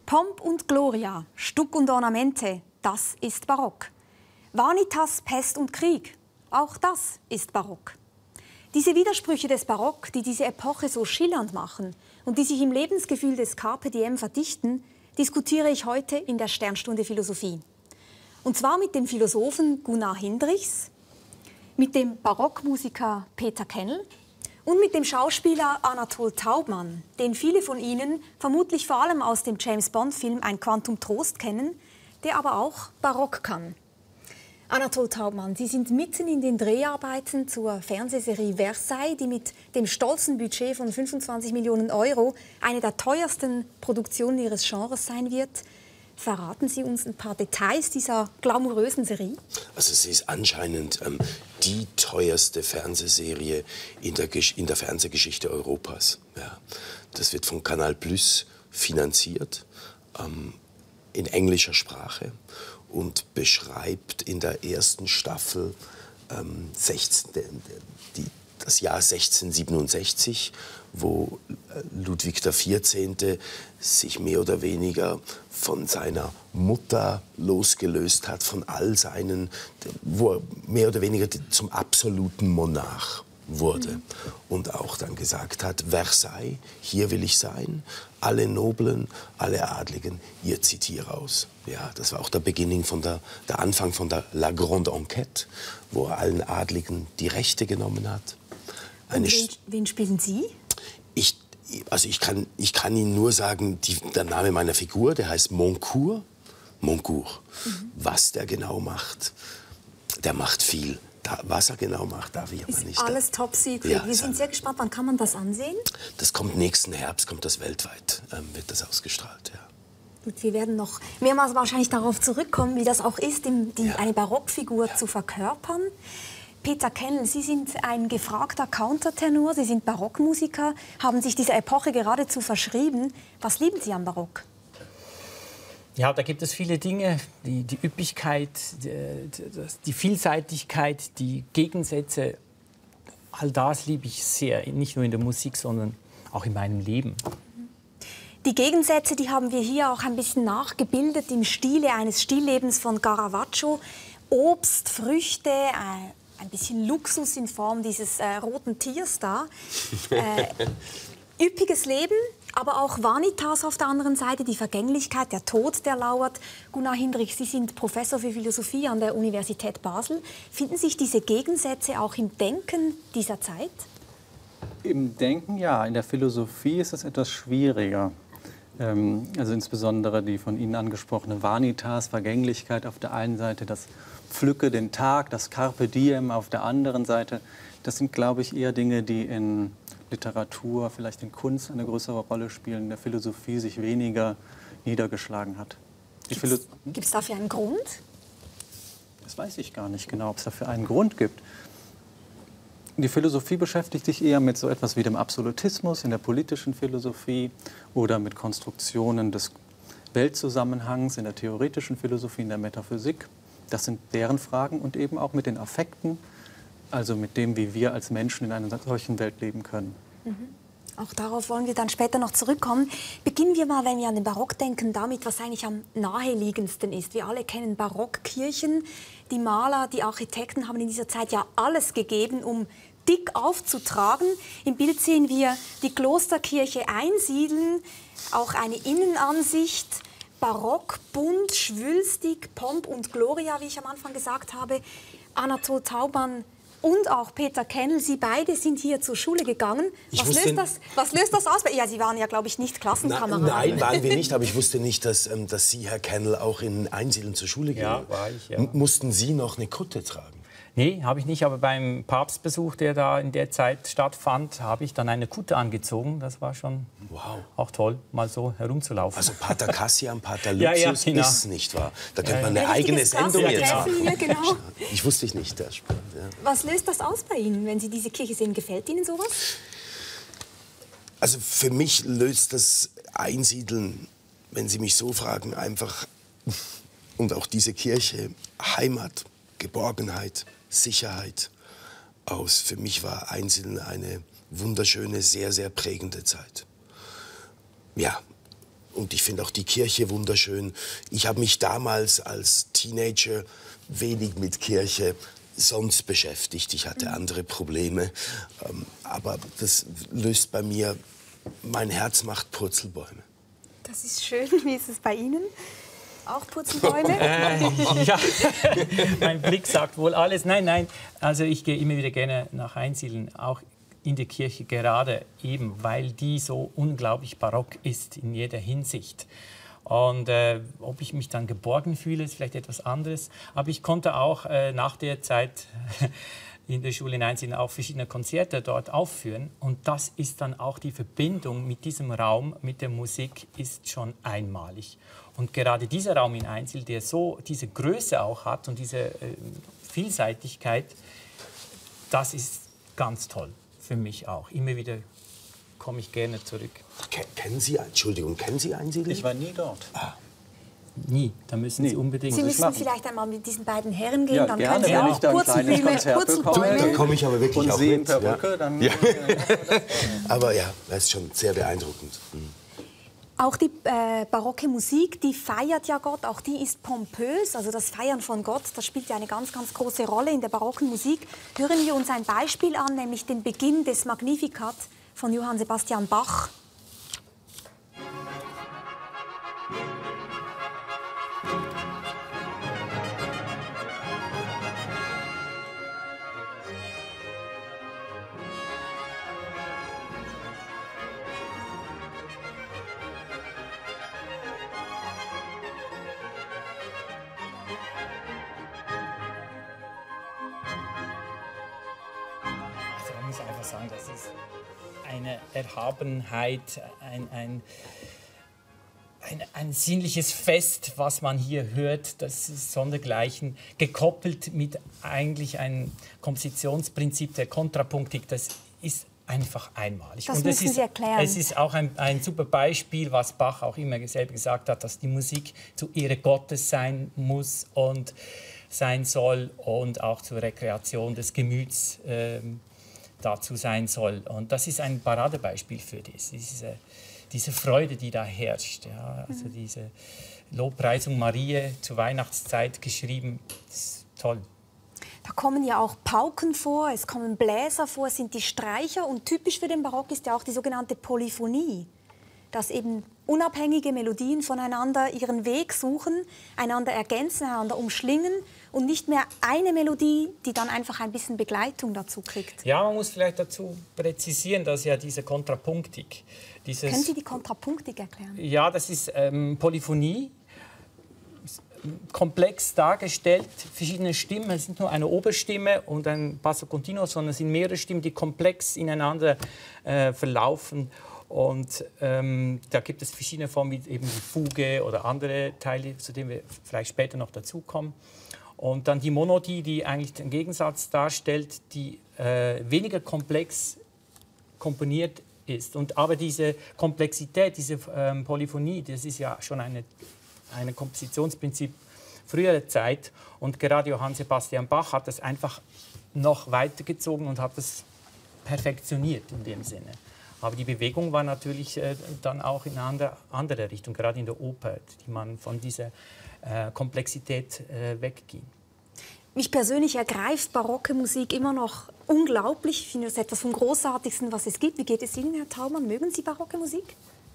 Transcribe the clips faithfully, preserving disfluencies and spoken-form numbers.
Pomp und Gloria, Stuck und Ornamente, das ist Barock. Vanitas, Pest und Krieg, auch das ist Barock. Diese Widersprüche des Barock, die diese Epoche so schillernd machen und die sich im Lebensgefühl des Carpe Diem verdichten, diskutiere ich heute in der Sternstunde Philosophie. Und zwar mit dem Philosophen Gunnar Hindrichs, mit dem Barockmusiker Peter Kennel und mit dem Schauspieler Anatol Taubman, den viele von Ihnen vermutlich vor allem aus dem James-Bond-Film Ein Quantum Trost kennen, der aber auch Barock kann. Anatol Taubman, Sie sind mitten in den Dreharbeiten zur Fernsehserie Versailles, die mit dem stolzen Budget von fünfundzwanzig Millionen Euro eine der teuersten Produktionen ihres Genres sein wird. Verraten Sie uns ein paar Details dieser glamourösen Serie? Also sie ist anscheinend ähm, die teuerste Fernsehserie in der, in der Fernsehgeschichte Europas. Ja. Das wird von Canal Plus finanziert, ähm, in englischer Sprache, und beschreibt in der ersten Staffel ähm, sechzehn, die, das Jahr sechzehnhundertsiebenundsechzig, wo Ludwig der Vierzehnte sich mehr oder weniger von seiner Mutter losgelöst hat, von all seinen, wo er mehr oder weniger zum absoluten Monarch wurde. Mhm. Und auch dann gesagt hat, Versailles, hier will ich sein, alle Noblen, alle Adligen, ihr zieht hier raus. Ja, das war auch der Beginn von der, der Anfang von der La Grande Enquête, wo er allen Adligen die Rechte genommen hat. Eine Und wen, wen spielen Sie? Ich, also ich kann, ich kann Ihnen nur sagen, die, der Name meiner Figur, der heißt Moncourt. Moncourt. Mhm. Was der genau macht, der macht viel. Da, was er genau macht, darf ich aber ist nicht. Alles top secret. Ja, wir sind sehr gespannt. Wann kann man das ansehen? Das kommt nächsten Herbst, kommt das weltweit, ähm, wird das ausgestrahlt. Ja. Gut, wir werden noch mehrmals wahrscheinlich darauf zurückkommen, wie das auch ist, die, ja. eine Barockfigur ja. zu verkörpern. Peter Kennel, Sie sind ein gefragter Countertenor, Sie sind Barockmusiker, haben sich dieser Epoche geradezu verschrieben. Was lieben Sie am Barock? Ja, da gibt es viele Dinge, die, die Üppigkeit, die, die Vielseitigkeit, die Gegensätze. All das liebe ich sehr, nicht nur in der Musik, sondern auch in meinem Leben. Die Gegensätze, die haben wir hier auch ein bisschen nachgebildet im Stile eines Stilllebens von Caravaggio. Obst, Früchte, äh, ein bisschen Luxus in Form dieses äh, roten Tiers da. Äh, üppiges Leben, aber auch Vanitas auf der anderen Seite, die Vergänglichkeit, der Tod, der lauert. Gunnar Hindrichs, Sie sind Professor für Philosophie an der Universität Basel. Finden sich diese Gegensätze auch im Denken dieser Zeit? Im Denken ja, in der Philosophie ist es etwas schwieriger. Ähm, also insbesondere die von Ihnen angesprochene Vanitas, Vergänglichkeit auf der einen Seite, das Pflücke den Tag, das Carpe Diem auf der anderen Seite. Das sind, glaube ich, eher Dinge, die in Literatur, vielleicht in Kunst eine größere Rolle spielen, in der Philosophie sich weniger niedergeschlagen hat. Gibt es dafür einen Grund? Das weiß ich gar nicht genau, ob es dafür einen Grund gibt. Die Philosophie beschäftigt sich eher mit so etwas wie dem Absolutismus in der politischen Philosophie oder mit Konstruktionen des Weltzusammenhangs in der theoretischen Philosophie, in der Metaphysik. Das sind deren Fragen, und eben auch mit den Affekten, also mit dem, wie wir als Menschen in einer solchen Welt leben können. Mhm. Auch darauf wollen wir dann später noch zurückkommen. Beginnen wir mal, wenn wir an den Barock denken, damit, was eigentlich am naheliegendsten ist. Wir alle kennen Barockkirchen. Die Maler, die Architekten haben in dieser Zeit ja alles gegeben, um dick aufzutragen. Im Bild sehen wir die Klosterkirche einsiedeln, auch eine Innenansicht. Barock, bunt, schwülstig, Pomp und Gloria, wie ich am Anfang gesagt habe. Anatol Taubman und auch Peter Kennel, Sie beide sind hier zur Schule gegangen. Was löst, das, was löst das aus? Ja, Sie waren ja, glaube ich, nicht Klassenkameraden. Na, nein, waren wir nicht, aber ich wusste nicht, dass, ähm, dass Sie, Herr Kennel, auch in Einsiedeln zur Schule gehen. Ja, war ich, ja. M mussten Sie noch eine Kutte tragen? Nee, habe ich nicht, aber beim Papstbesuch, der da in der Zeit stattfand, habe ich dann eine Kutte angezogen. Das war schon wow. auch toll, mal so herumzulaufen. Also Pater Cassian, Pater ja, Lucius ja, genau. ist es nicht wahr? Da könnte ja, man eine ja. eigene Sendung ja, jetzt machen. Hier, genau. Ich wusste ich nicht. Der Spannend, ja. Was löst das aus bei Ihnen, wenn Sie diese Kirche sehen? Gefällt Ihnen sowas? Also für mich löst das Einsiedeln, wenn Sie mich so fragen, einfach, und auch diese Kirche, Heimat, Geborgenheit, Sicherheit aus. Für mich war Einsiedeln eine wunderschöne, sehr, sehr prägende Zeit. Ja, und ich finde auch die Kirche wunderschön. Ich habe mich damals als Teenager wenig mit Kirche sonst beschäftigt. Ich hatte andere Probleme. Ähm, aber das löst bei mir, mein Herz macht Purzelbäume. Das ist schön. Wie ist es bei Ihnen? Auch Purzelbäume? Äh, ja, mein Blick sagt wohl alles. Nein, nein, also ich gehe immer wieder gerne nach Einsiedlen, auch in der Kirche, gerade eben, weil die so unglaublich barock ist in jeder Hinsicht. Und äh, ob ich mich dann geborgen fühle, ist vielleicht etwas anderes. Aber ich konnte auch äh, nach der Zeit in der Schule in Einsiedeln auch verschiedene Konzerte dort aufführen. Und das ist dann auch die Verbindung mit diesem Raum, mit der Musik, ist schon einmalig. Und gerade dieser Raum in Einsiedeln, der so diese Größe auch hat und diese äh, Vielseitigkeit, das ist ganz toll für mich auch. Immer wieder komme ich gerne zurück. Ken, kennen Sie, Entschuldigung, kennen Sie Einsiedeln? Ich war nie dort. Ah. Nie, da müssen Nie. Sie unbedingt. Sie müssen machen. vielleicht einmal mit diesen beiden Herren gehen, Ja, dann gerne, können Sie wenn auch ich da ein kleines Purzelbäume, Konzert bekomme. Purzelbäume. Da komme ich aber wirklich Und auch sehen mit. Perücke, Ja. dann... Ja. äh, Aber ja, das ist schon sehr beeindruckend. Mhm. Auch die äh, barocke Musik, die feiert ja Gott, auch die ist pompös. Also das Feiern von Gott, das spielt ja eine ganz, ganz große Rolle in der barocken Musik. Hören wir uns ein Beispiel an, nämlich den Beginn des Magnificat von Johann Sebastian Bach. Also man muss einfach sagen, das ist eine Erhabenheit, ein, ein, ein, ein sinnliches Fest, was man hier hört. Das ist sondergleichen, gekoppelt mit eigentlich einem Kompositionsprinzip der Kontrapunktik. Das ist einfach einmalig. Das Und müssen es ist, Sie erklären. Es ist auch ein, ein super Beispiel, was Bach auch immer selber gesagt hat, dass die Musik zur Ehre Gottes sein muss und sein soll und auch zur Rekreation des Gemüts ähm, dazu sein soll. Und das ist ein Paradebeispiel für das, diese, diese Freude, die da herrscht. Ja, also Mhm. diese Lobpreisung Mariä zur Weihnachtszeit geschrieben, das ist toll. Da kommen ja auch Pauken vor, es kommen Bläser vor, es sind die Streicher. Und typisch für den Barock ist ja auch die sogenannte Polyphonie, dass eben unabhängige Melodien voneinander ihren Weg suchen, einander ergänzen, einander umschlingen und nicht mehr eine Melodie, die dann einfach ein bisschen Begleitung dazu kriegt. Ja, man muss vielleicht dazu präzisieren, dass ja diese Kontrapunktik, dieses, Können Sie die Kontrapunktik erklären? ja, das ist ähm, Polyphonie, komplex dargestellt, verschiedene Stimmen. Es ist nicht nur eine Oberstimme und ein Basso continuo, sondern es sind mehrere Stimmen, die komplex ineinander äh, verlaufen. Und ähm, da gibt es verschiedene Formen, wie eben die Fuge oder andere Teile, zu denen wir vielleicht später noch dazukommen. Und dann die Monodie, die eigentlich den Gegensatz darstellt, die äh, weniger komplex komponiert ist. Und aber diese Komplexität, diese ähm, Polyphonie, das ist ja schon eine ein Kompositionsprinzip früherer Zeit. Und gerade Johann Sebastian Bach hat das einfach noch weitergezogen und hat das perfektioniert in dem Sinne. Aber die Bewegung war natürlich äh, dann auch in eine andere, andere Richtung, gerade in der Oper, die man von dieser äh, Komplexität äh, wegging. Mich persönlich ergreift barocke Musik immer noch unglaublich. Ich finde das etwas vom Großartigsten, was es gibt. Wie geht es Ihnen, Herr Thaumann? Mögen Sie barocke Musik?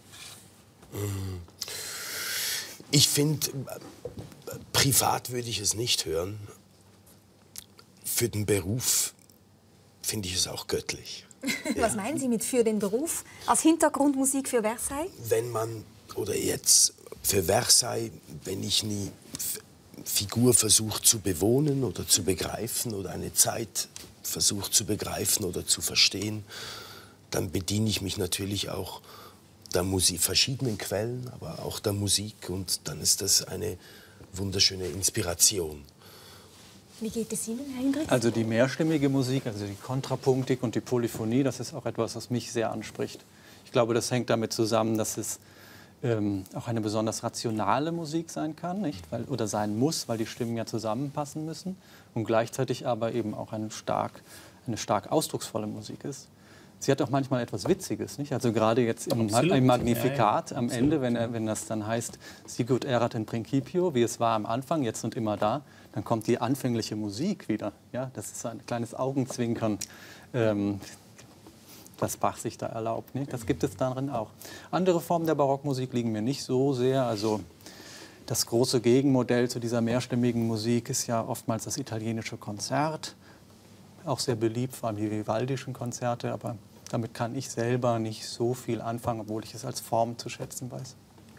Ich finde, privat würde ich es nicht hören. Für den Beruf finde ich es auch göttlich. Was meinen Sie mit für den Beruf? Als Hintergrundmusik für Versailles? Wenn man, oder jetzt für Versailles, wenn ich nie Figur versucht zu bewohnen oder zu begreifen oder eine Zeit versucht zu begreifen oder zu verstehen, dann bediene ich mich natürlich auch der Musik, verschiedenen Quellen, aber auch der Musik, und dann ist das eine wunderschöne Inspiration. Wie geht es Ihnen, Herr Hendricks? Also die mehrstimmige Musik, also die Kontrapunktik und die Polyphonie, das ist auch etwas, was mich sehr anspricht. Ich glaube, das hängt damit zusammen, dass es ähm, auch eine besonders rationale Musik sein kann, nicht? Weil, oder sein muss, weil die Stimmen ja zusammenpassen müssen und gleichzeitig aber eben auch eine stark, eine stark ausdrucksvolle Musik ist. sie hat auch manchmal etwas Witziges, nicht? Also gerade jetzt im, Absolut. im Magnificat Ja, ja. am Ende, wenn, er, wenn das dann heißt, Sicut erat in principio, wie es war am Anfang, jetzt und immer da, dann kommt die anfängliche Musik wieder. Ja, das ist ein kleines Augenzwinkern, ähm, das Bach sich da erlaubt. Nicht? Das gibt es darin auch. Andere Formen der Barockmusik liegen mir nicht so sehr. Also das große Gegenmodell zu dieser mehrstimmigen Musik ist ja oftmals das italienische Konzert. Auch sehr beliebt, vor allem die vivaldischen Konzerte, aber damit kann ich selber nicht so viel anfangen, obwohl ich es als Form zu schätzen weiß.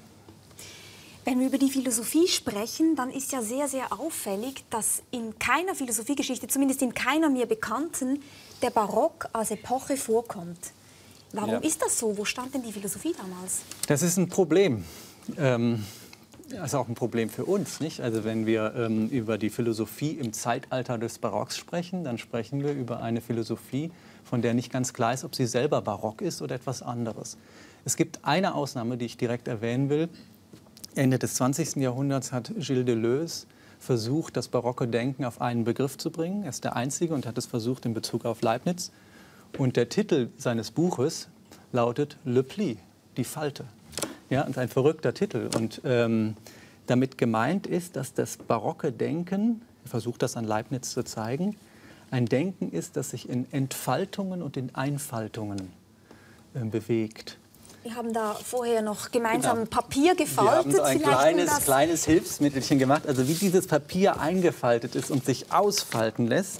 Wenn wir über die Philosophie sprechen, dann ist ja sehr, sehr auffällig, dass in keiner Philosophiegeschichte, zumindest in keiner mir bekannten, der Barock als Epoche vorkommt. Warum Ja. ist das so? Wo stand denn die Philosophie damals? Das ist ein Problem. Ähm, das ist auch ein Problem für uns, nicht? Also wenn wir ähm, über die Philosophie im Zeitalter des Barocks sprechen, dann sprechen wir über eine Philosophie, von der nicht ganz klar ist, ob sie selber barock ist oder etwas anderes. Es gibt eine Ausnahme, die ich direkt erwähnen will. Ende des zwanzigsten Jahrhunderts hat Gilles Deleuze versucht, das barocke Denken auf einen Begriff zu bringen. Er ist der Einzige und hat es versucht in Bezug auf Leibniz. Und der Titel seines Buches lautet Le Pli, die Falte. Ja, und ein verrückter Titel. Und ähm, damit gemeint ist, dass das barocke Denken, er versucht das an Leibniz zu zeigen, ein Denken ist, das sich in Entfaltungen und in Einfaltungen äh, bewegt. Wir haben da vorher noch gemeinsam Genau. Papier gefaltet. Wir haben so ein Vielleicht, um kleines, das kleines Hilfsmittelchen gemacht. Also wie dieses Papier eingefaltet ist und sich ausfalten lässt,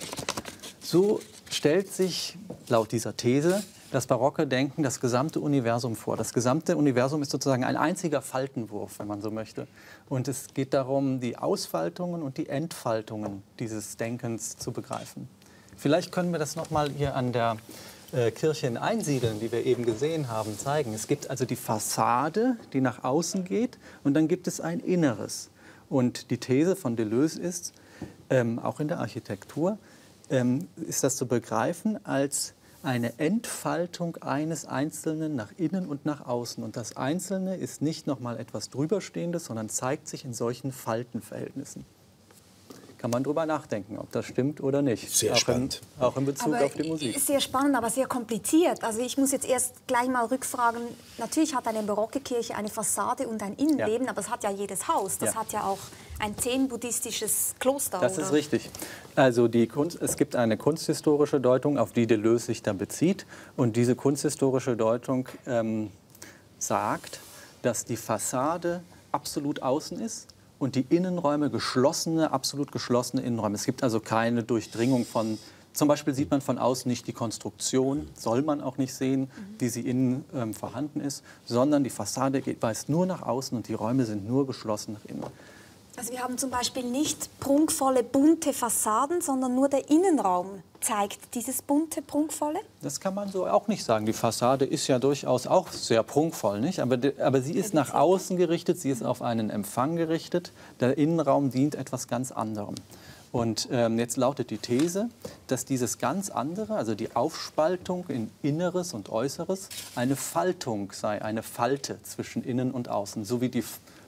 so stellt sich laut dieser These das barocke Denken das gesamte Universum vor. Das gesamte Universum ist sozusagen ein einziger Faltenwurf, wenn man so möchte. Und es geht darum, die Ausfaltungen und die Entfaltungen dieses Denkens zu begreifen. Vielleicht können wir das noch mal hier an der äh, Kirche in Einsiedeln, die wir eben gesehen haben, zeigen. Es gibt also die Fassade, die nach außen geht, und dann gibt es ein Inneres. Und die These von Deleuze ist, ähm, auch in der Architektur, ähm, ist das zu begreifen als eine Entfaltung eines Einzelnen nach innen und nach außen. Und das Einzelne ist nicht noch mal etwas Drüberstehendes, sondern zeigt sich in solchen Faltenverhältnissen. Kann man drüber nachdenken, ob das stimmt oder nicht. Sehr auch spannend. In, auch in Bezug aber auf die Musik. Sehr spannend, aber sehr kompliziert. Also ich muss jetzt erst gleich mal rückfragen. Natürlich hat eine barocke Kirche eine Fassade und ein Innenleben, Ja. aber es hat ja jedes Haus. Das Ja. hat ja auch ein zen-buddhistisches Kloster. Das oder? ist richtig. Also die Kunst, es gibt eine kunsthistorische Deutung, auf die Deleuze sich dann bezieht. Und diese kunsthistorische Deutung ähm, sagt, dass die Fassade absolut außen ist und die Innenräume geschlossene, absolut geschlossene Innenräume. Es gibt also keine Durchdringung von, zum Beispiel sieht man von außen nicht die Konstruktion, soll man auch nicht sehen, wie sie innen ähm, vorhanden ist, sondern die Fassade geht, weist nur nach außen und die Räume sind nur geschlossen nach innen. Also wir haben zum Beispiel nicht prunkvolle, bunte Fassaden, sondern nur der Innenraum zeigt dieses bunte, prunkvolle. Das kann man so auch nicht sagen. Die Fassade ist ja durchaus auch sehr prunkvoll, nicht? Aber, aber sie ist nach außen gerichtet, sie ist auf einen Empfang gerichtet. Der Innenraum dient etwas ganz anderem. Und ähm, jetzt lautet die These, dass dieses ganz andere, also die Aufspaltung in Inneres und Äußeres, eine Faltung sei, eine Falte zwischen Innen und Außen. So wie die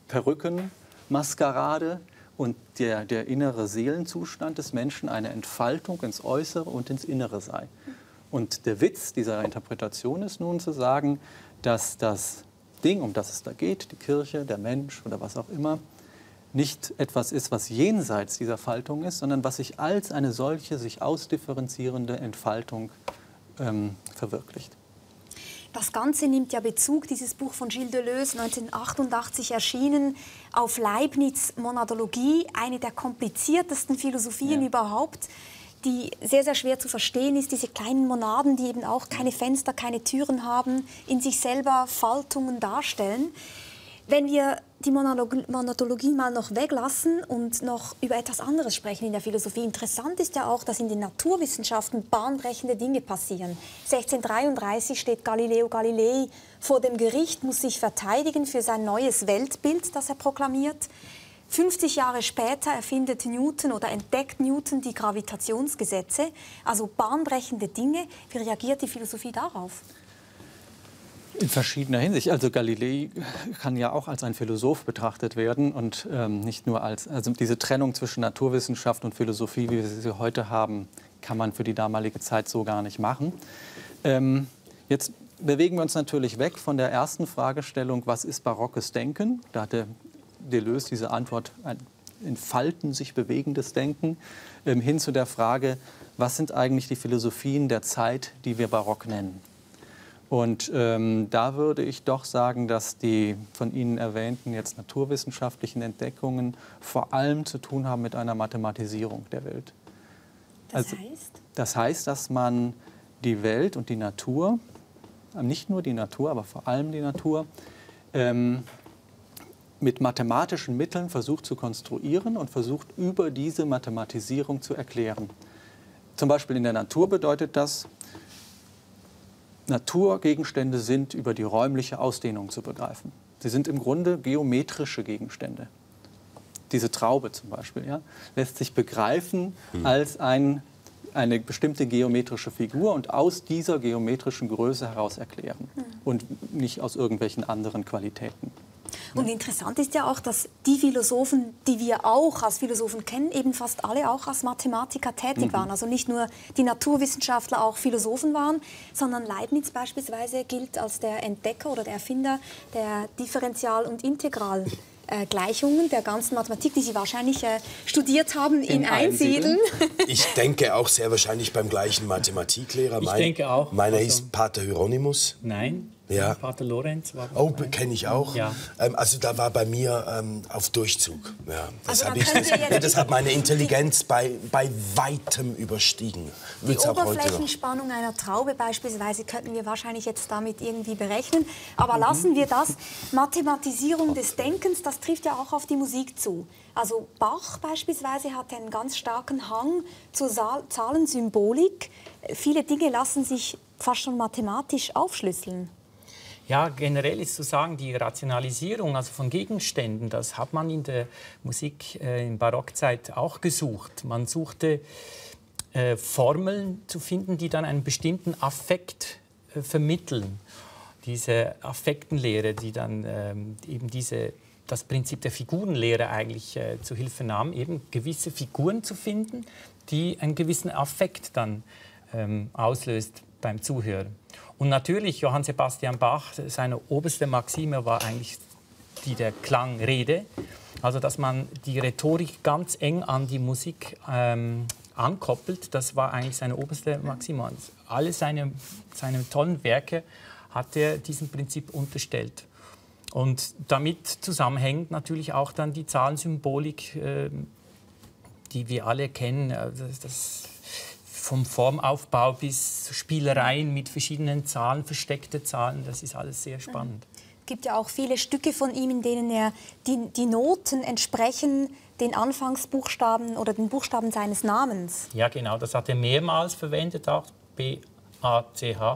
Perückenmaskerade und der, der innere Seelenzustand des Menschen eine Entfaltung ins Äußere und ins Innere sei. Und der Witz dieser Interpretation ist nun zu sagen, dass das Ding, um das es da geht, die Kirche, der Mensch oder was auch immer, nicht etwas ist, was jenseits dieser Faltung ist, sondern was sich als eine solche, sich ausdifferenzierende Entfaltung ähm, verwirklicht. Das Ganze nimmt ja Bezug, dieses Buch von Gilles Deleuze, neunzehnhundertachtundachtzig erschienen, auf Leibniz' Monadologie, eine der kompliziertesten Philosophien Ja. überhaupt, die sehr, sehr schwer zu verstehen ist. Diese kleinen Monaden, die eben auch keine Fenster, keine Türen haben, in sich selber Faltungen darstellen. Wenn wir die Monadologie, Monadologie mal noch weglassen und noch über etwas anderes sprechen in der Philosophie. Interessant ist ja auch, dass in den Naturwissenschaften bahnbrechende Dinge passieren. sechzehnhundertdreiunddreißig steht Galileo Galilei vor dem Gericht, muss sich verteidigen für sein neues Weltbild, das er proklamiert. fünfzig Jahre später erfindet Newton oder entdeckt Newton die Gravitationsgesetze. Also bahnbrechende Dinge. Wie reagiert die Philosophie darauf? In verschiedener Hinsicht. Also Galilei kann ja auch als ein Philosoph betrachtet werden und ähm, nicht nur als, also diese Trennung zwischen Naturwissenschaft und Philosophie, wie wir sie heute haben, kann man für die damalige Zeit so gar nicht machen. Ähm, jetzt bewegen wir uns natürlich weg von der ersten Fragestellung, was ist barockes Denken? Da hatte Deleuze diese Antwort, ein in Falten sich bewegendes Denken, ähm, hin zu der Frage, was sind eigentlich die Philosophien der Zeit, die wir barock nennen? Und ähm, da würde ich doch sagen, dass die von Ihnen erwähnten jetzt naturwissenschaftlichen Entdeckungen vor allem zu tun haben mit einer Mathematisierung der Welt. Das also, heißt? Das heißt, dass man die Welt und die Natur, nicht nur die Natur, aber vor allem die Natur, ähm, mit mathematischen Mitteln versucht zu konstruieren und versucht, über diese Mathematisierung zu erklären. Zum Beispiel in der Natur bedeutet das, Naturgegenstände sind über die räumliche Ausdehnung zu begreifen. Sie sind im Grunde geometrische Gegenstände. Diese Traube zum Beispiel, ja, lässt sich begreifen hm. als ein, eine bestimmte geometrische Figur und aus dieser geometrischen Größe heraus erklären hm. und nicht aus irgendwelchen anderen Qualitäten. Und interessant ist ja auch, dass die Philosophen, die wir auch als Philosophen kennen, eben fast alle auch als Mathematiker tätig mhm. waren. Also nicht nur die Naturwissenschaftler auch Philosophen waren, sondern Leibniz beispielsweise gilt als der Entdecker oder der Erfinder der Differential- und Integralgleichungen der ganzen Mathematik, die Sie wahrscheinlich äh, studiert haben in, in Einsiedeln. Ich denke auch sehr wahrscheinlich beim gleichen Mathematiklehrer. Ich mein, denke auch. Meiner also, hieß Pater Hieronymus. Nein. Ja. Pater Lorenz war Oh, kenne ich auch. Ja. Ähm, also da war bei mir ähm, auf Durchzug. Ja. Das, Also hab ich, das, ja, das hat meine Intelligenz bei, bei weitem überstiegen. Die Oberflächenspannung einer Traube beispielsweise könnten wir wahrscheinlich jetzt damit irgendwie berechnen. Aber mhm. lassen wir das. Mathematisierung des Denkens, das trifft ja auch auf die Musik zu. Also Bach beispielsweise hat einen ganz starken Hang zur Sa- Zahlensymbolik. Viele Dinge lassen sich fast schon mathematisch aufschlüsseln. Ja, generell ist zu sagen, die Rationalisierung also von Gegenständen, das hat man in der Musik äh, in Barockzeit auch gesucht. Man suchte äh, Formeln zu finden, die dann einen bestimmten Affekt äh, vermitteln. Diese Affektenlehre, die dann ähm, eben diese, das Prinzip der Figurenlehre eigentlich äh, zu Hilfe nahm, eben gewisse Figuren zu finden, die einen gewissen Affekt dann ähm, auslöst beim Zuhören. Und natürlich, Johann Sebastian Bach, seine oberste Maxime war eigentlich die der Klangrede. Also, dass man die Rhetorik ganz eng an die Musik ähm, ankoppelt, das war eigentlich seine oberste Maxime. Und alle seine, seine tollen Werke hat er diesem Prinzip unterstellt. Und damit zusammenhängt natürlich auch dann die Zahlensymbolik, äh, die wir alle kennen. Das, das vom Formaufbau bis Spielereien mit verschiedenen Zahlen, versteckte Zahlen, das ist alles sehr spannend. Es gibt ja auch viele Stücke von ihm, in denen er die, die Noten entsprechen den Anfangsbuchstaben oder den Buchstaben seines Namens. Ja, genau, das hat er mehrmals verwendet, auch B A C H.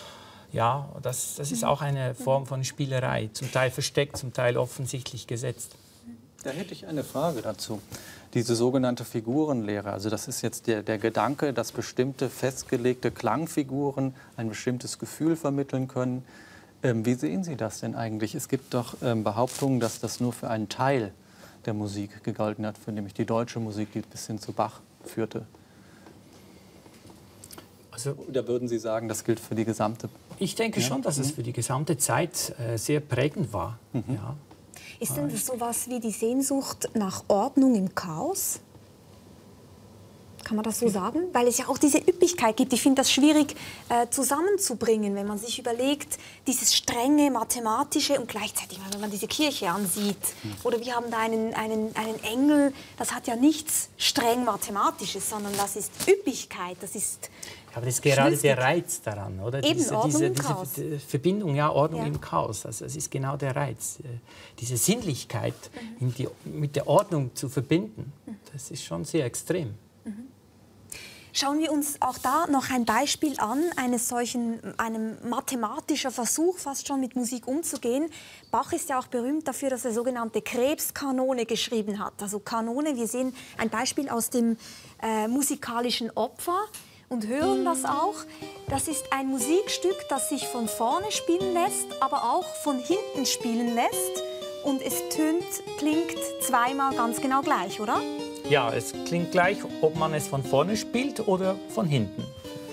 Ja, das, das ist auch eine Form von Spielerei, zum Teil versteckt, zum Teil offensichtlich gesetzt. Da hätte ich eine Frage dazu. Diese sogenannte Figurenlehre, also das ist jetzt der, der Gedanke, dass bestimmte festgelegte Klangfiguren ein bestimmtes Gefühl vermitteln können. Ähm, wie sehen Sie das denn eigentlich? Es gibt doch ähm, Behauptungen, dass das nur für einen Teil der Musik gegolten hat, für nämlich die deutsche Musik, die bis hin zu Bach führte. Also, oder würden Sie sagen, das gilt für die gesamte? Ich denke ja? schon, dass es für die gesamte Zeit äh, sehr prägend war. Mhm. Ja. Ist denn das sowas wie die Sehnsucht nach Ordnung im Chaos? Kann man das so sagen? Weil es ja auch diese Üppigkeit gibt. Ich finde das schwierig äh, zusammenzubringen, wenn man sich überlegt, dieses strenge mathematische und gleichzeitig, wenn man diese Kirche ansieht. Oder wir haben da einen, einen, einen Engel, das hat ja nichts streng Mathematisches, sondern das ist Üppigkeit, das ist aber das ist gerade schlüssig. Der Reiz daran, oder? Eben, diese, Ordnung diese, im diese Chaos. Verbindung, ja, Ordnung Ja. im Chaos. Also das ist genau der Reiz. Diese Sinnlichkeit mhm. in die, mit der Ordnung zu verbinden, das ist schon sehr extrem. Mhm. Schauen wir uns auch da noch ein Beispiel an, eines solchen, einem mathematischer Versuch, fast schon mit Musik umzugehen. Bach ist ja auch berühmt dafür, dass er sogenannte Krebskanone geschrieben hat. Also Kanone, wir sehen ein Beispiel aus dem äh, musikalischen Opfer und hören das auch. Das ist ein Musikstück, das sich von vorne spielen lässt, aber auch von hinten spielen lässt. Und es tönt, klingt zweimal ganz genau gleich, oder? Ja, es klingt gleich, ob man es von vorne spielt oder von hinten.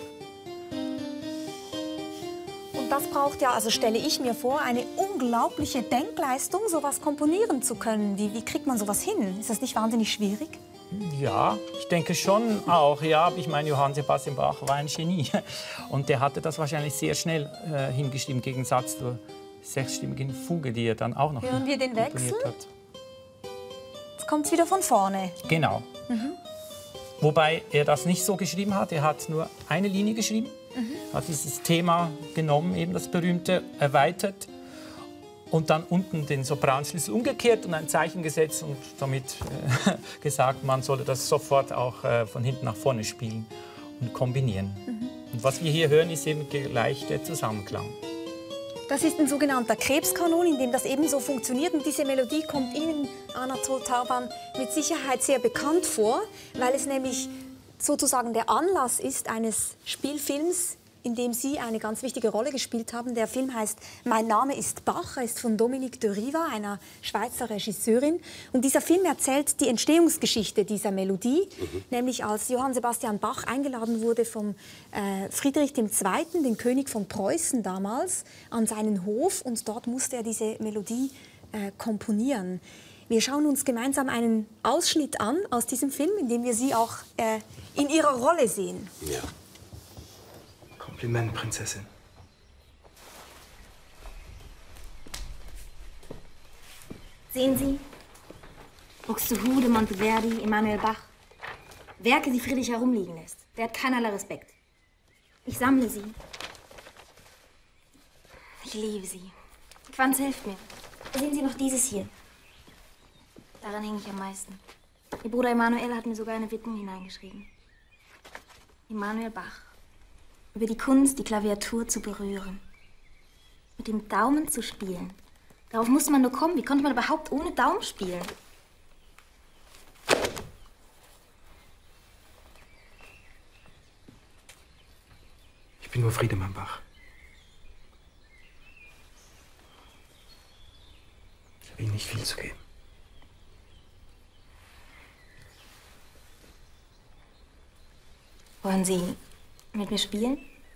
Und das braucht ja, also stelle ich mir vor, eine unglaubliche Denkleistung, sowas komponieren zu können. Wie, wie kriegt man sowas hin? Ist das nicht wahnsinnig schwierig? Ja, ich denke schon auch. Ja, ich meine, Johann Sebastian Bach war ein Genie. Und der hatte das wahrscheinlich sehr schnell äh, hingeschrieben, im Gegensatz zur sechsstimmigen Fuge, die er dann auch noch Hören wir den komponiert Wechsel? hat. Jetzt kommt es wieder von vorne. Genau. Mhm. Wobei er das nicht so geschrieben hat. Er hat nur eine Linie geschrieben, mhm. hat dieses Thema genommen, eben das berühmte, erweitert und dann unten den Sopranschlüssel umgekehrt und ein Zeichen gesetzt und damit äh, gesagt, man solle das sofort auch äh, von hinten nach vorne spielen und kombinieren. Mhm. Und was wir hier hören, ist eben gleich der Zusammenklang. Das ist ein sogenannter Krebskanon, in dem das ebenso funktioniert. Und diese Melodie kommt Ihnen, Anatol Tauban, mit Sicherheit sehr bekannt vor, weil es nämlich sozusagen der Anlass ist eines Spielfilms, in dem Sie eine ganz wichtige Rolle gespielt haben. Der Film heißt Mein Name ist Bach, er ist von Dominique de Riva, einer Schweizer Regisseurin. Und dieser Film erzählt die Entstehungsgeschichte dieser Melodie, mhm. nämlich als Johann Sebastian Bach eingeladen wurde vom äh, Friedrich der Zweite., den König von Preußen damals, an seinen Hof. Und dort musste er diese Melodie äh, komponieren. Wir schauen uns gemeinsam einen Ausschnitt an aus diesem Film, in dem wir Sie auch äh, in Ihrer Rolle sehen. Ja. Kompliment, Prinzessin. Sehen Sie? Buxtehude, Monteverdi, Emanuel Bach. Werke, die Friedrich herumliegen lässt. Der hat keinerlei Respekt. Ich sammle sie. Ich liebe sie. Quanz hilft mir. Sehen Sie noch dieses hier? Daran hänge ich am meisten. Ihr Bruder Emanuel hat mir sogar eine Widmung hineingeschrieben. Emanuel Bach. Über die Kunst, die Klaviatur zu berühren. Mit dem Daumen zu spielen. Darauf musste man nur kommen. Wie konnte man überhaupt ohne Daumen spielen? Ich bin nur Friedemann Bach. Ich habe Ihnen nicht viel zu geben. Wollen Sie mit mir spielen?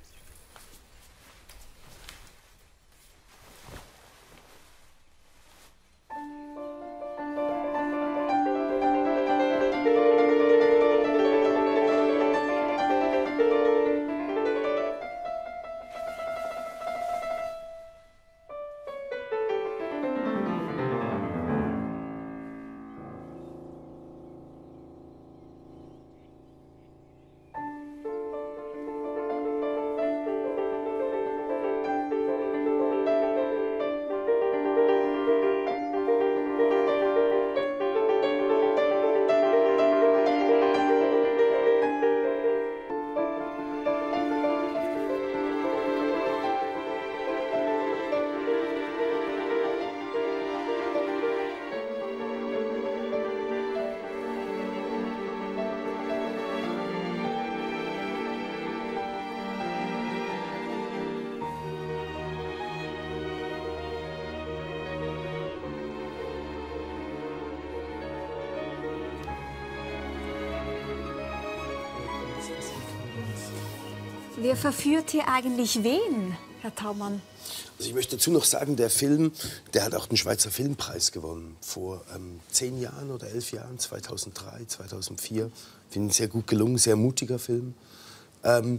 Wer verführt hier eigentlich wen, Herr Tauban? Also ich möchte dazu noch sagen, der Film, der hat auch den Schweizer Filmpreis gewonnen. Vor ähm, zehn Jahren oder elf Jahren, zweitausenddrei, zweitausendvier. Ich finde ihn sehr gut gelungen, sehr mutiger Film. Ähm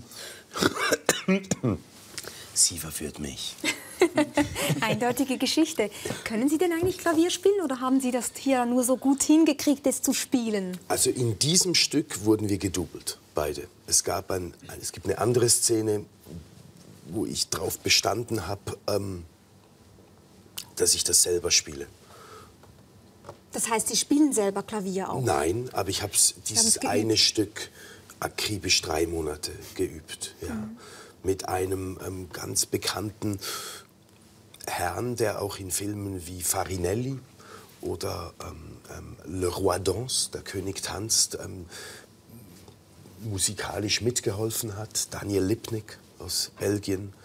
Sie verführt mich. Eindeutige Geschichte. Können Sie denn eigentlich Klavier spielen oder haben Sie das hier nur so gut hingekriegt, es zu spielen? Also in diesem Stück wurden wir gedoubelt, beide. Es, gab ein, es gibt eine andere Szene, wo ich darauf bestanden habe, ähm, dass ich das selber spiele. Das heißt, Sie spielen selber Klavier auch? Nein, aber ich habe dieses eine Stück akribisch drei Monate geübt. Ja. Mhm. Mit einem ähm, ganz bekannten Herrn, der auch in Filmen wie Farinelli oder ähm, ähm, Le Roi Danse, der König tanzt, ähm, musikalisch mitgeholfen hat. Daniel Lipnik aus Belgien,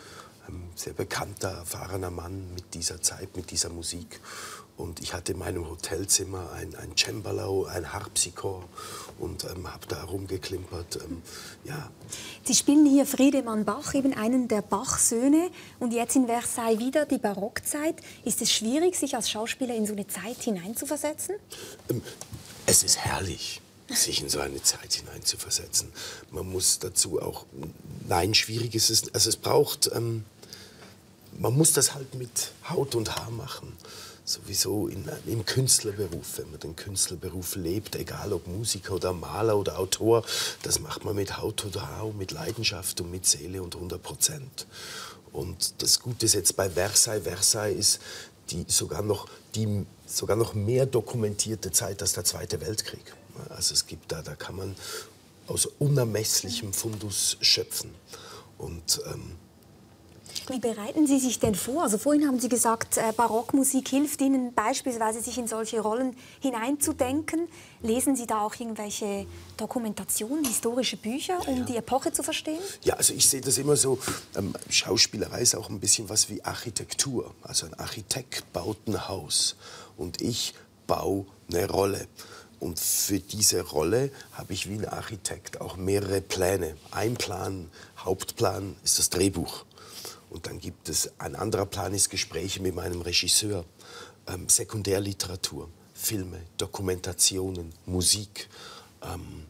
ein sehr bekannter, erfahrener Mann mit dieser Zeit, mit dieser Musik. Und ich hatte in meinem Hotelzimmer ein, ein Cembalo, ein Harpsichord und ähm, habe da rumgeklimpert. Ähm, ja. Sie spielen hier Friedemann Bach, eben einen der Bach-Söhne. Und jetzt in Versailles wieder die Barockzeit. Ist es schwierig, sich als Schauspieler in so eine Zeit hineinzuversetzen? Ähm, es ist herrlich, sich in so eine Zeit hineinzuversetzen. Man muss dazu auch... Nein, schwierig ist es... Also es braucht... Ähm, man muss das halt mit Haut und Haar machen. Sowieso in, im Künstlerberuf, wenn man den Künstlerberuf lebt, egal ob Musiker oder Maler oder Autor, das macht man mit Haut und Haar, mit Leidenschaft und mit Seele und hundert Prozent. Und das Gute ist jetzt bei Versailles, Versailles ist die sogar noch, die sogar noch mehr dokumentierte Zeit als der Zweite Weltkrieg. Also es gibt da, da kann man aus unermesslichem Fundus schöpfen. Und ähm, wie bereiten Sie sich denn vor? Also vorhin haben Sie gesagt, äh, Barockmusik hilft Ihnen beispielsweise, sich in solche Rollen hineinzudenken. Lesen Sie da auch irgendwelche Dokumentationen, historische Bücher, um ja, ja. die Epoche zu verstehen? Ja, also ich sehe das immer so, ähm, Schauspielerei ist auch ein bisschen was wie Architektur. Also ein Architekt baut ein Haus und ich baue eine Rolle. Und für diese Rolle habe ich wie ein Architekt auch mehrere Pläne. Ein Plan, Hauptplan ist das Drehbuch. Und dann gibt es, ein anderer Plan ist Gespräche mit meinem Regisseur, ähm, Sekundärliteratur, Filme, Dokumentationen, Musik. Ähm,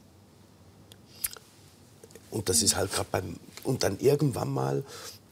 und das ist halt gerade beim, und dann irgendwann mal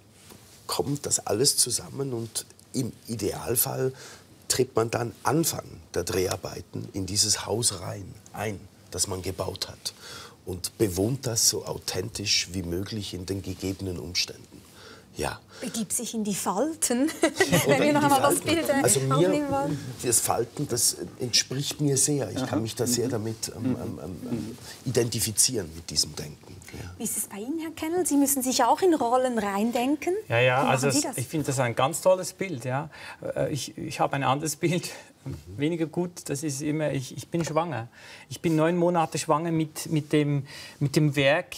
kommt das alles zusammen und im Idealfall tritt man dann Anfang der Dreharbeiten in dieses Haus rein, ein, das man gebaut hat und bewohnt das so authentisch wie möglich in den gegebenen Umständen. Ja. Begibt sich in die Falten, wenn wir noch einmal das Bild äh, also mir, das Falten, das entspricht mir sehr. Ich Aha. kann mich da sehr damit ähm, ähm, ähm, identifizieren, mit diesem Denken. Ja. Wie ist es bei Ihnen, Herr Kennel? Sie müssen sich auch in Rollen reindenken. Ja, ja, also das, ich finde das ein ganz tolles Bild. Ja. Ich, ich habe ein anderes Bild, mhm. weniger gut. Das ist immer, ich, ich bin schwanger. Ich bin neun Monate schwanger mit, mit, dem, mit dem Werk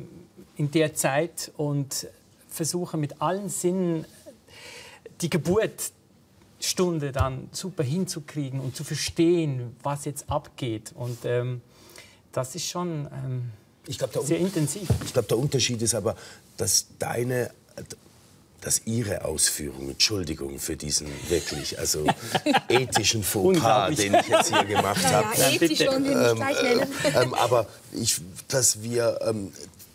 in der Zeit und versuche mit allen Sinnen die Geburtsstunde dann super hinzukriegen und zu verstehen, was jetzt abgeht. Und ähm, das ist schon ähm, ich glaub, sehr intensiv. Ich glaube, der Unterschied ist aber, dass deine, dass Ihre Ausführung, Entschuldigung für diesen wirklich, also ethischen Fauxpas, den ich jetzt hier gemacht ja, habe. Ja, ethisch wollen wir nicht gleich nennen. Ähm, aber ich, dass wir ähm,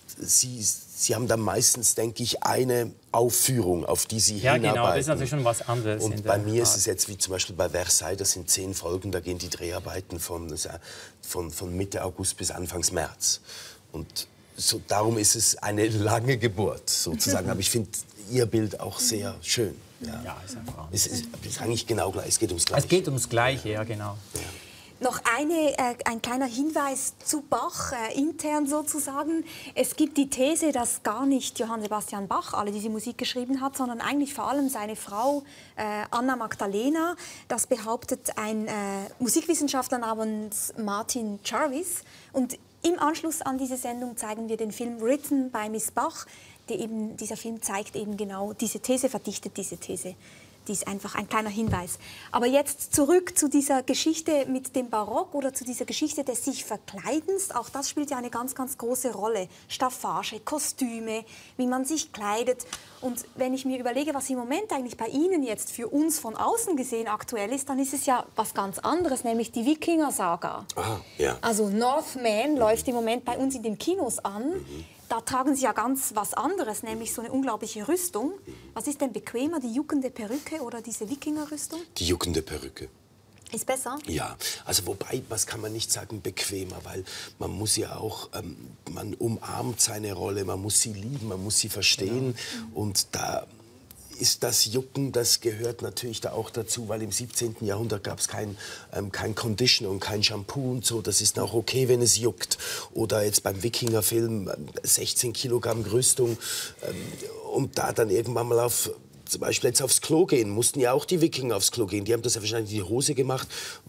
Sie Sie haben dann meistens, denke ich, eine Aufführung, auf die Sie ja, hinarbeiten. Ja, genau, das ist natürlich schon was anderes. Und bei mir ist es jetzt wie zum Beispiel bei Versailles, das sind zehn Folgen, da gehen die Dreharbeiten von, von, von Mitte August bis Anfang März. Und so, darum ist es eine lange Geburt, sozusagen. Aber ich finde Ihr Bild auch sehr schön. Ja, ja ist einfach es ist, es ist eigentlich genau gleich, es geht ums Gleiche. Es geht ums Gleiche, ja, genau. Ja. Noch eine, äh, ein kleiner Hinweis zu Bach, äh, intern sozusagen. Es gibt die These, dass gar nicht Johann Sebastian Bach alle diese Musik geschrieben hat, sondern eigentlich vor allem seine Frau äh, Anna Magdalena. Das behauptet ein äh, Musikwissenschaftler namens Martin Jarvis. Und im Anschluss an diese Sendung zeigen wir den Film Written by Miss Bach. Die eben, dieser Film zeigt eben genau diese These, verdichtet diese These. Die ist einfach ein kleiner Hinweis. Aber jetzt zurück zu dieser Geschichte mit dem Barock oder zu dieser Geschichte des sich Verkleidens. Auch das spielt ja eine ganz, ganz große Rolle. Staffage, Kostüme, wie man sich kleidet. Und wenn ich mir überlege, was im Moment eigentlich bei Ihnen jetzt für uns von außen gesehen aktuell ist, dann ist es ja was ganz anderes, nämlich die Wikinger-Saga. Aha, ja. Also Northman läuft im Moment bei uns in den Kinos an. Mhm. Da tragen Sie ja ganz was anderes, nämlich so eine unglaubliche Rüstung. Was ist denn bequemer, die juckende Perücke oder diese Wikingerrüstung? Die juckende Perücke. Ist besser? Ja, also wobei, was kann man nicht sagen, bequemer, weil man muss ja auch, ähm, man umarmt seine Rolle, man muss sie lieben, man muss sie verstehen. Genau. Mhm. Und da ist das Jucken, das gehört natürlich da auch dazu, weil im siebzehnten Jahrhundert gab es kein, ähm, kein Conditioner und kein Shampoo und so. Das ist auch okay, wenn es juckt. Oder jetzt beim Wikingerfilm sechzehn Kilogramm Rüstung ähm, und da dann irgendwann mal auf, zum Beispiel jetzt aufs Klo gehen, mussten ja auch die Wikinger aufs Klo gehen. Die haben das ja wahrscheinlich in die Hose gemacht.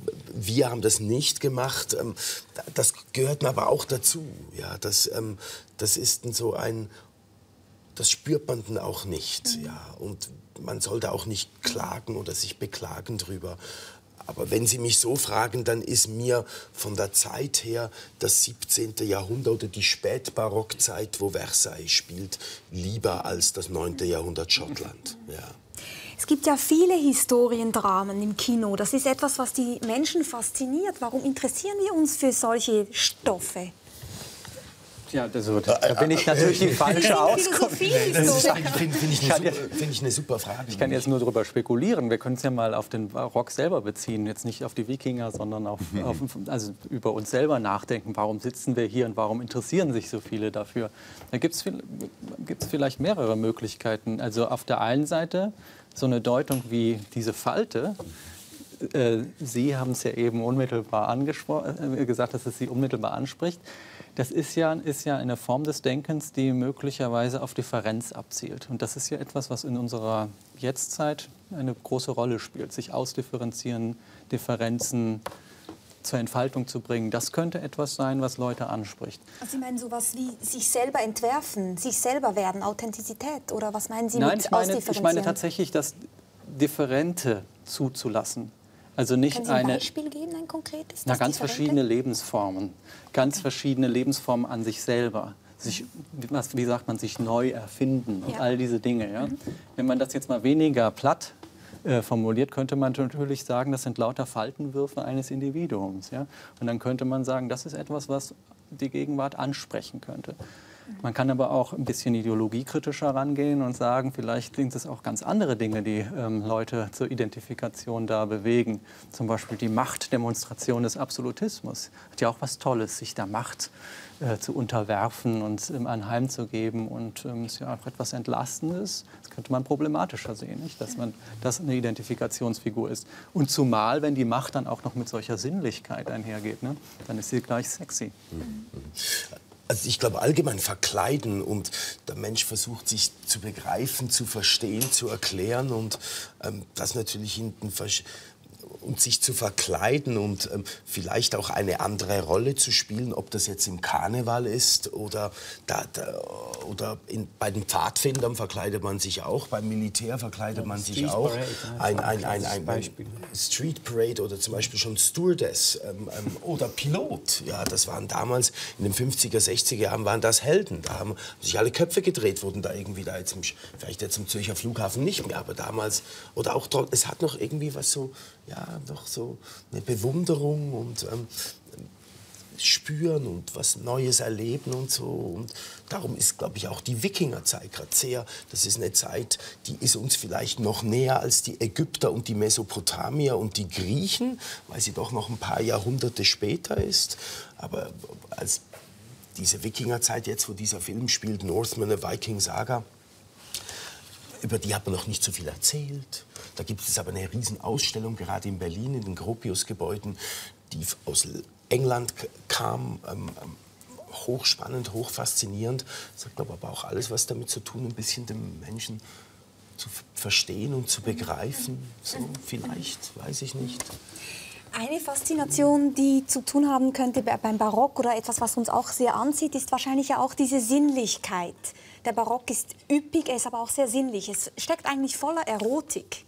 Wir haben das nicht gemacht. Ähm, das gehört mir aber auch dazu. Ja, das, ähm, das ist so ein das spürt man dann auch nicht. Mhm. Ja. Und man sollte auch nicht klagen oder sich beklagen drüber. Aber wenn Sie mich so fragen, dann ist mir von der Zeit her das siebzehnte. Jahrhundert oder die Spätbarockzeit, wo Versailles spielt, lieber als das neunte. Jahrhundert Schottland. Ja. Es gibt ja viele Historiendramen im Kino. Das ist etwas, was die Menschen fasziniert. Warum interessieren wir uns für solche Stoffe? Ja, also, da bin ich natürlich die falsche Auskunft. Das finde find ich, find ich eine super Frage. Ich kann jetzt nur darüber spekulieren. Wir können es ja mal auf den Barock selber beziehen. Jetzt nicht auf die Wikinger, sondern auf, auf, also über uns selber nachdenken. Warum sitzen wir hier und warum interessieren sich so viele dafür? Da gibt es vielleicht mehrere Möglichkeiten. Also auf der einen Seite so eine Deutung wie diese Falte. Sie haben es ja eben unmittelbar angesprochen, gesagt, dass es Sie unmittelbar anspricht. Das ist ja, ist ja eine Form des Denkens, die möglicherweise auf Differenz abzielt. Und das ist ja etwas, was in unserer Jetztzeit eine große Rolle spielt. Sich ausdifferenzieren, Differenzen zur Entfaltung zu bringen. Das könnte etwas sein, was Leute anspricht. Also Sie meinen sowas wie sich selber entwerfen, sich selber werden, Authentizität? Oder was meinen Sie Nein, mit ich meine, Ausdifferenzieren? ich meine tatsächlich, das Differente zuzulassen. Also nicht Können Sie ein eine, Beispiel geben, ein konkretes? na, das ganz Differente? verschiedene Lebensformen, ganz verschiedene Lebensformen an sich selber. Sich, was, wie sagt man, sich neu erfinden und Ja. all diese Dinge. Ja? Mhm. Wenn man das jetzt mal weniger platt äh, formuliert, könnte man natürlich sagen, das sind lauter Faltenwürfe eines Individuums. Ja? Und dann könnte man sagen, das ist etwas, was die Gegenwart ansprechen könnte. Man kann aber auch ein bisschen ideologiekritischer rangehen und sagen, vielleicht sind es auch ganz andere Dinge, die ähm, Leute zur Identifikation da bewegen. Zum Beispiel die Machtdemonstration des Absolutismus. Hat ja auch was Tolles, sich der Macht äh, zu unterwerfen und ähm, anheimzugeben. Und ähm, ist ja auch etwas Entlastendes. Das könnte man problematischer sehen, nicht? Dass man das eine Identifikationsfigur ist. Und zumal, wenn die Macht dann auch noch mit solcher Sinnlichkeit einhergeht, ne? Dann ist sie gleich sexy. Mhm. Also ich glaube allgemein verkleiden und der Mensch versucht sich zu begreifen, zu verstehen, zu erklären und ähm, das natürlich hinten versch und sich zu verkleiden und ähm, vielleicht auch eine andere Rolle zu spielen, ob das jetzt im Karneval ist oder, da, da, oder in, bei den Pfadfindern verkleidet man sich auch, beim Militär verkleidet man sich auch. Ein, ein, ein, ein, ein Street Parade oder zum Beispiel schon Stewardess ähm, ähm, oder Pilot. Ja, das waren damals in den fünfziger, sechziger Jahren waren das Helden. Da haben sich alle Köpfe gedreht, wurden da irgendwie da jetzt im, vielleicht jetzt im Zürcher Flughafen nicht mehr, aber damals oder auch dort, es hat noch irgendwie was so, ja, doch so eine Bewunderung und ähm, spüren und was Neues erleben und so. Und darum ist, glaube ich, auch die Wikingerzeit gerade sehr, das ist eine Zeit, die ist uns vielleicht noch näher als die Ägypter und die Mesopotamier und die Griechen, weil sie doch noch ein paar Jahrhunderte später ist. Aber als diese Wikingerzeit jetzt, wo dieser Film spielt, Northman, a Viking Saga, über die hat man noch nicht so viel erzählt. Da gibt es aber eine Riesenausstellung, gerade in Berlin, in den Gropius-Gebäuden, die aus England kam. Ähm, hochspannend, hochfaszinierend. Das hat, glaube ich, aber auch alles was damit zu tun, ein bisschen den Menschen zu verstehen und zu begreifen. So, vielleicht, weiß ich nicht. Eine Faszination, die zu tun haben könnte beim Barock oder etwas, was uns auch sehr anzieht, ist wahrscheinlich ja auch diese Sinnlichkeit. Der Barock ist üppig, er ist aber auch sehr sinnlich. Es steckt eigentlich voller Erotik.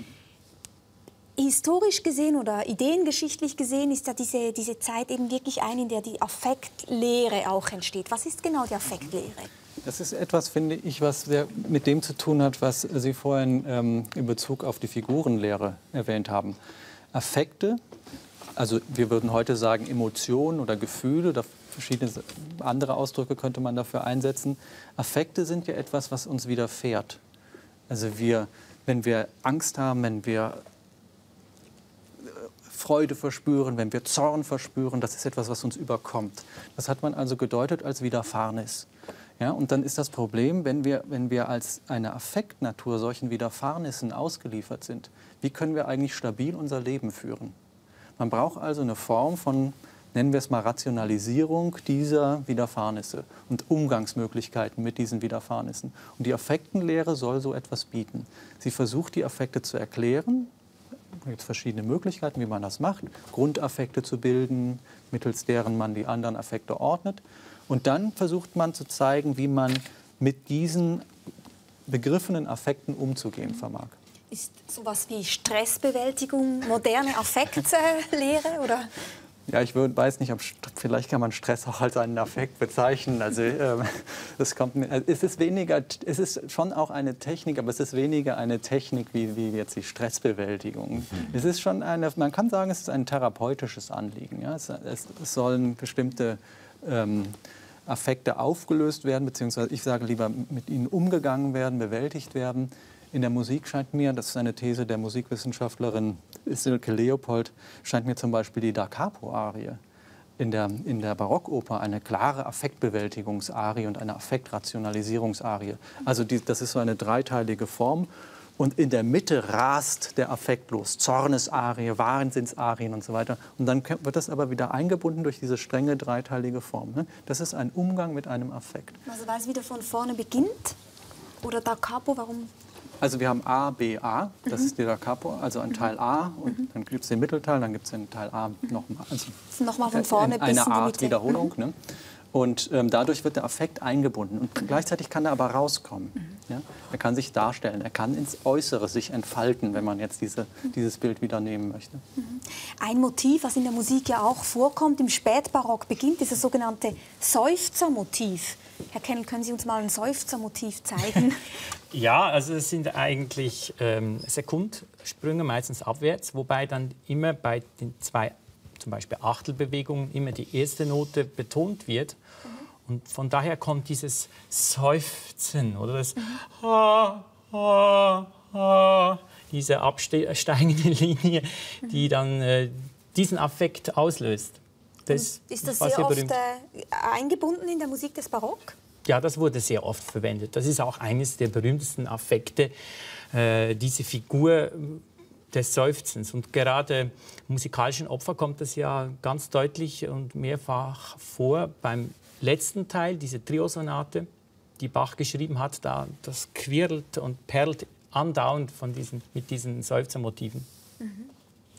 Historisch gesehen oder ideengeschichtlich gesehen ist ja diese, diese Zeit eben wirklich eine, in der die Affektlehre auch entsteht. Was ist genau die Affektlehre? Das ist etwas, finde ich, was sehr mit dem zu tun hat, was Sie vorhin ähm, in Bezug auf die Figurenlehre erwähnt haben. Affekte, also wir würden heute sagen Emotionen oder Gefühle, oder verschiedene andere Ausdrücke könnte man dafür einsetzen. Affekte sind ja etwas, was uns widerfährt. Also wir, wenn wir Angst haben, wenn wir Freude verspüren, wenn wir Zorn verspüren, das ist etwas, was uns überkommt. Das hat man also gedeutet als Widerfahrenes. Ja, und dann ist das Problem, wenn wir, wenn wir als eine Affektnatur solchen Widerfahrnissen ausgeliefert sind, wie können wir eigentlich stabil unser Leben führen? Man braucht also eine Form von, nennen wir es mal, Rationalisierung dieser Widerfahrnisse und Umgangsmöglichkeiten mit diesen Widerfahrnissen. Und die Affektenlehre soll so etwas bieten. Sie versucht, die Affekte zu erklären. Es gibt verschiedene Möglichkeiten, wie man das macht. Grundaffekte zu bilden, mittels deren man die anderen Affekte ordnet. Und dann versucht man zu zeigen, wie man mit diesen begriffenen Affekten umzugehen vermag. Ist sowas wie Stressbewältigung moderne Affektlehre, oder? Ja, ich würd, weiß nicht, ob, vielleicht kann man Stress auch als einen Affekt bezeichnen. Also, ähm, das kommt, es ist weniger, es ist schon auch eine Technik, aber es ist weniger eine Technik wie, wie jetzt die Stressbewältigung. Mhm. Es ist schon eine, man kann sagen, es ist ein therapeutisches Anliegen. Ja? Es, es, es sollen bestimmte ähm, Affekte aufgelöst werden, beziehungsweise ich sage lieber mit ihnen umgegangen werden, bewältigt werden. In der Musik scheint mir, das ist eine These der Musikwissenschaftlerin Silke Leopold, scheint mir zum Beispiel die Da Capo-Arie in der, in der Barockoper eine klare Affektbewältigungsarie und eine Affektrationalisierungsarie. Also die, das ist so eine dreiteilige Form. Und in der Mitte rast der Affekt los. Zornesarie, Wahnsinnsarien und so weiter. Und dann wird das aber wieder eingebunden durch diese strenge dreiteilige Form. Das ist ein Umgang mit einem Affekt. Also weil es wieder von vorne beginnt? Oder Da Capo, warum? Also wir haben A, B, A, das mhm. ist die Da Capo, also ein Teil A und mhm. dann gibt es den Mittelteil, dann gibt es den Teil A nochmal. Also nochmal von vorne bis in die Mitte. Eine Art Wiederholung. Mhm. Ne? Und ähm, dadurch wird der Affekt eingebunden und gleichzeitig kann er aber rauskommen. Mhm. Ja? Er kann sich darstellen, er kann ins Äußere sich entfalten, wenn man jetzt diese, dieses Bild wieder nehmen möchte. Mhm. Ein Motiv, was in der Musik ja auch vorkommt, im Spätbarock beginnt, ist das sogenannte Seufzermotiv. Herr Kennel, können Sie uns mal ein Seufzermotiv zeigen? Ja, also es sind eigentlich ähm, Sekundsprünge, meistens abwärts, wobei dann immer bei den zwei, zum Beispiel Achtelbewegungen, immer die erste Note betont wird. Mhm. Und von daher kommt dieses Seufzen oder das mhm. ha, ha, ha, diese absteigende Linie, die dann äh, diesen Affekt auslöst. Das ist das sehr oft äh, eingebunden in der Musik des Barock? Ja, das wurde sehr oft verwendet. Das ist auch eines der berühmtesten Affekte, äh, diese Figur des Seufzens. Und gerade im musikalischen Opfer kommt das ja ganz deutlich und mehrfach vor. Beim letzten Teil, diese Triosonate, die Bach geschrieben hat, da, das quirlt und perlt andauernd von diesen, mit diesen Seufzermotiven. Mhm.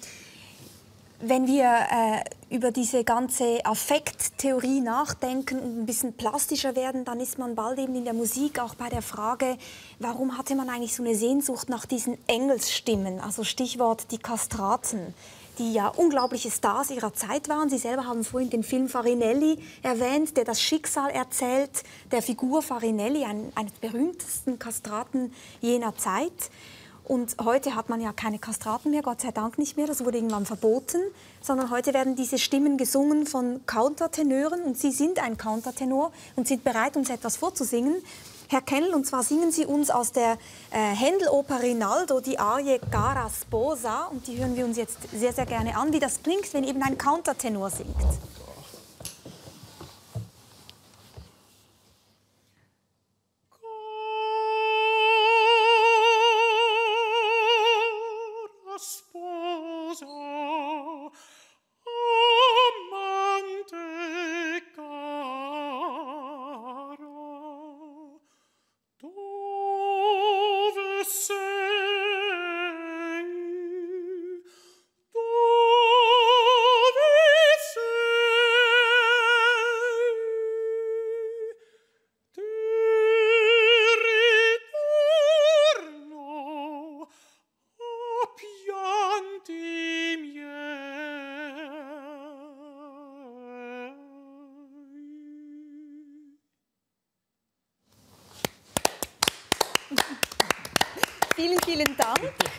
Wenn wir äh, über diese ganze Affekttheorie nachdenken und ein bisschen plastischer werden, dann ist man bald eben in der Musik auch bei der Frage, warum hatte man eigentlich so eine Sehnsucht nach diesen Engelsstimmen? Also Stichwort die Kastraten, die ja unglaubliche Stars ihrer Zeit waren. Sie selber haben vorhin den Film Farinelli erwähnt, der das Schicksal erzählt der Figur Farinelli, ein, eines der berühmtesten Kastraten jener Zeit. Und heute hat man ja keine Kastraten mehr, Gott sei Dank nicht mehr, das wurde irgendwann verboten, sondern heute werden diese Stimmen gesungen von Countertenören und Sie sind ein Countertenor und sind bereit, uns etwas vorzusingen. Herr Kennel, und zwar singen Sie uns aus der äh, Händel-Oper Rinaldo die Arie Cara Sposa und die hören wir uns jetzt sehr, sehr gerne an, wie das klingt, wenn eben ein Countertenor singt. Vielen, vielen Dank.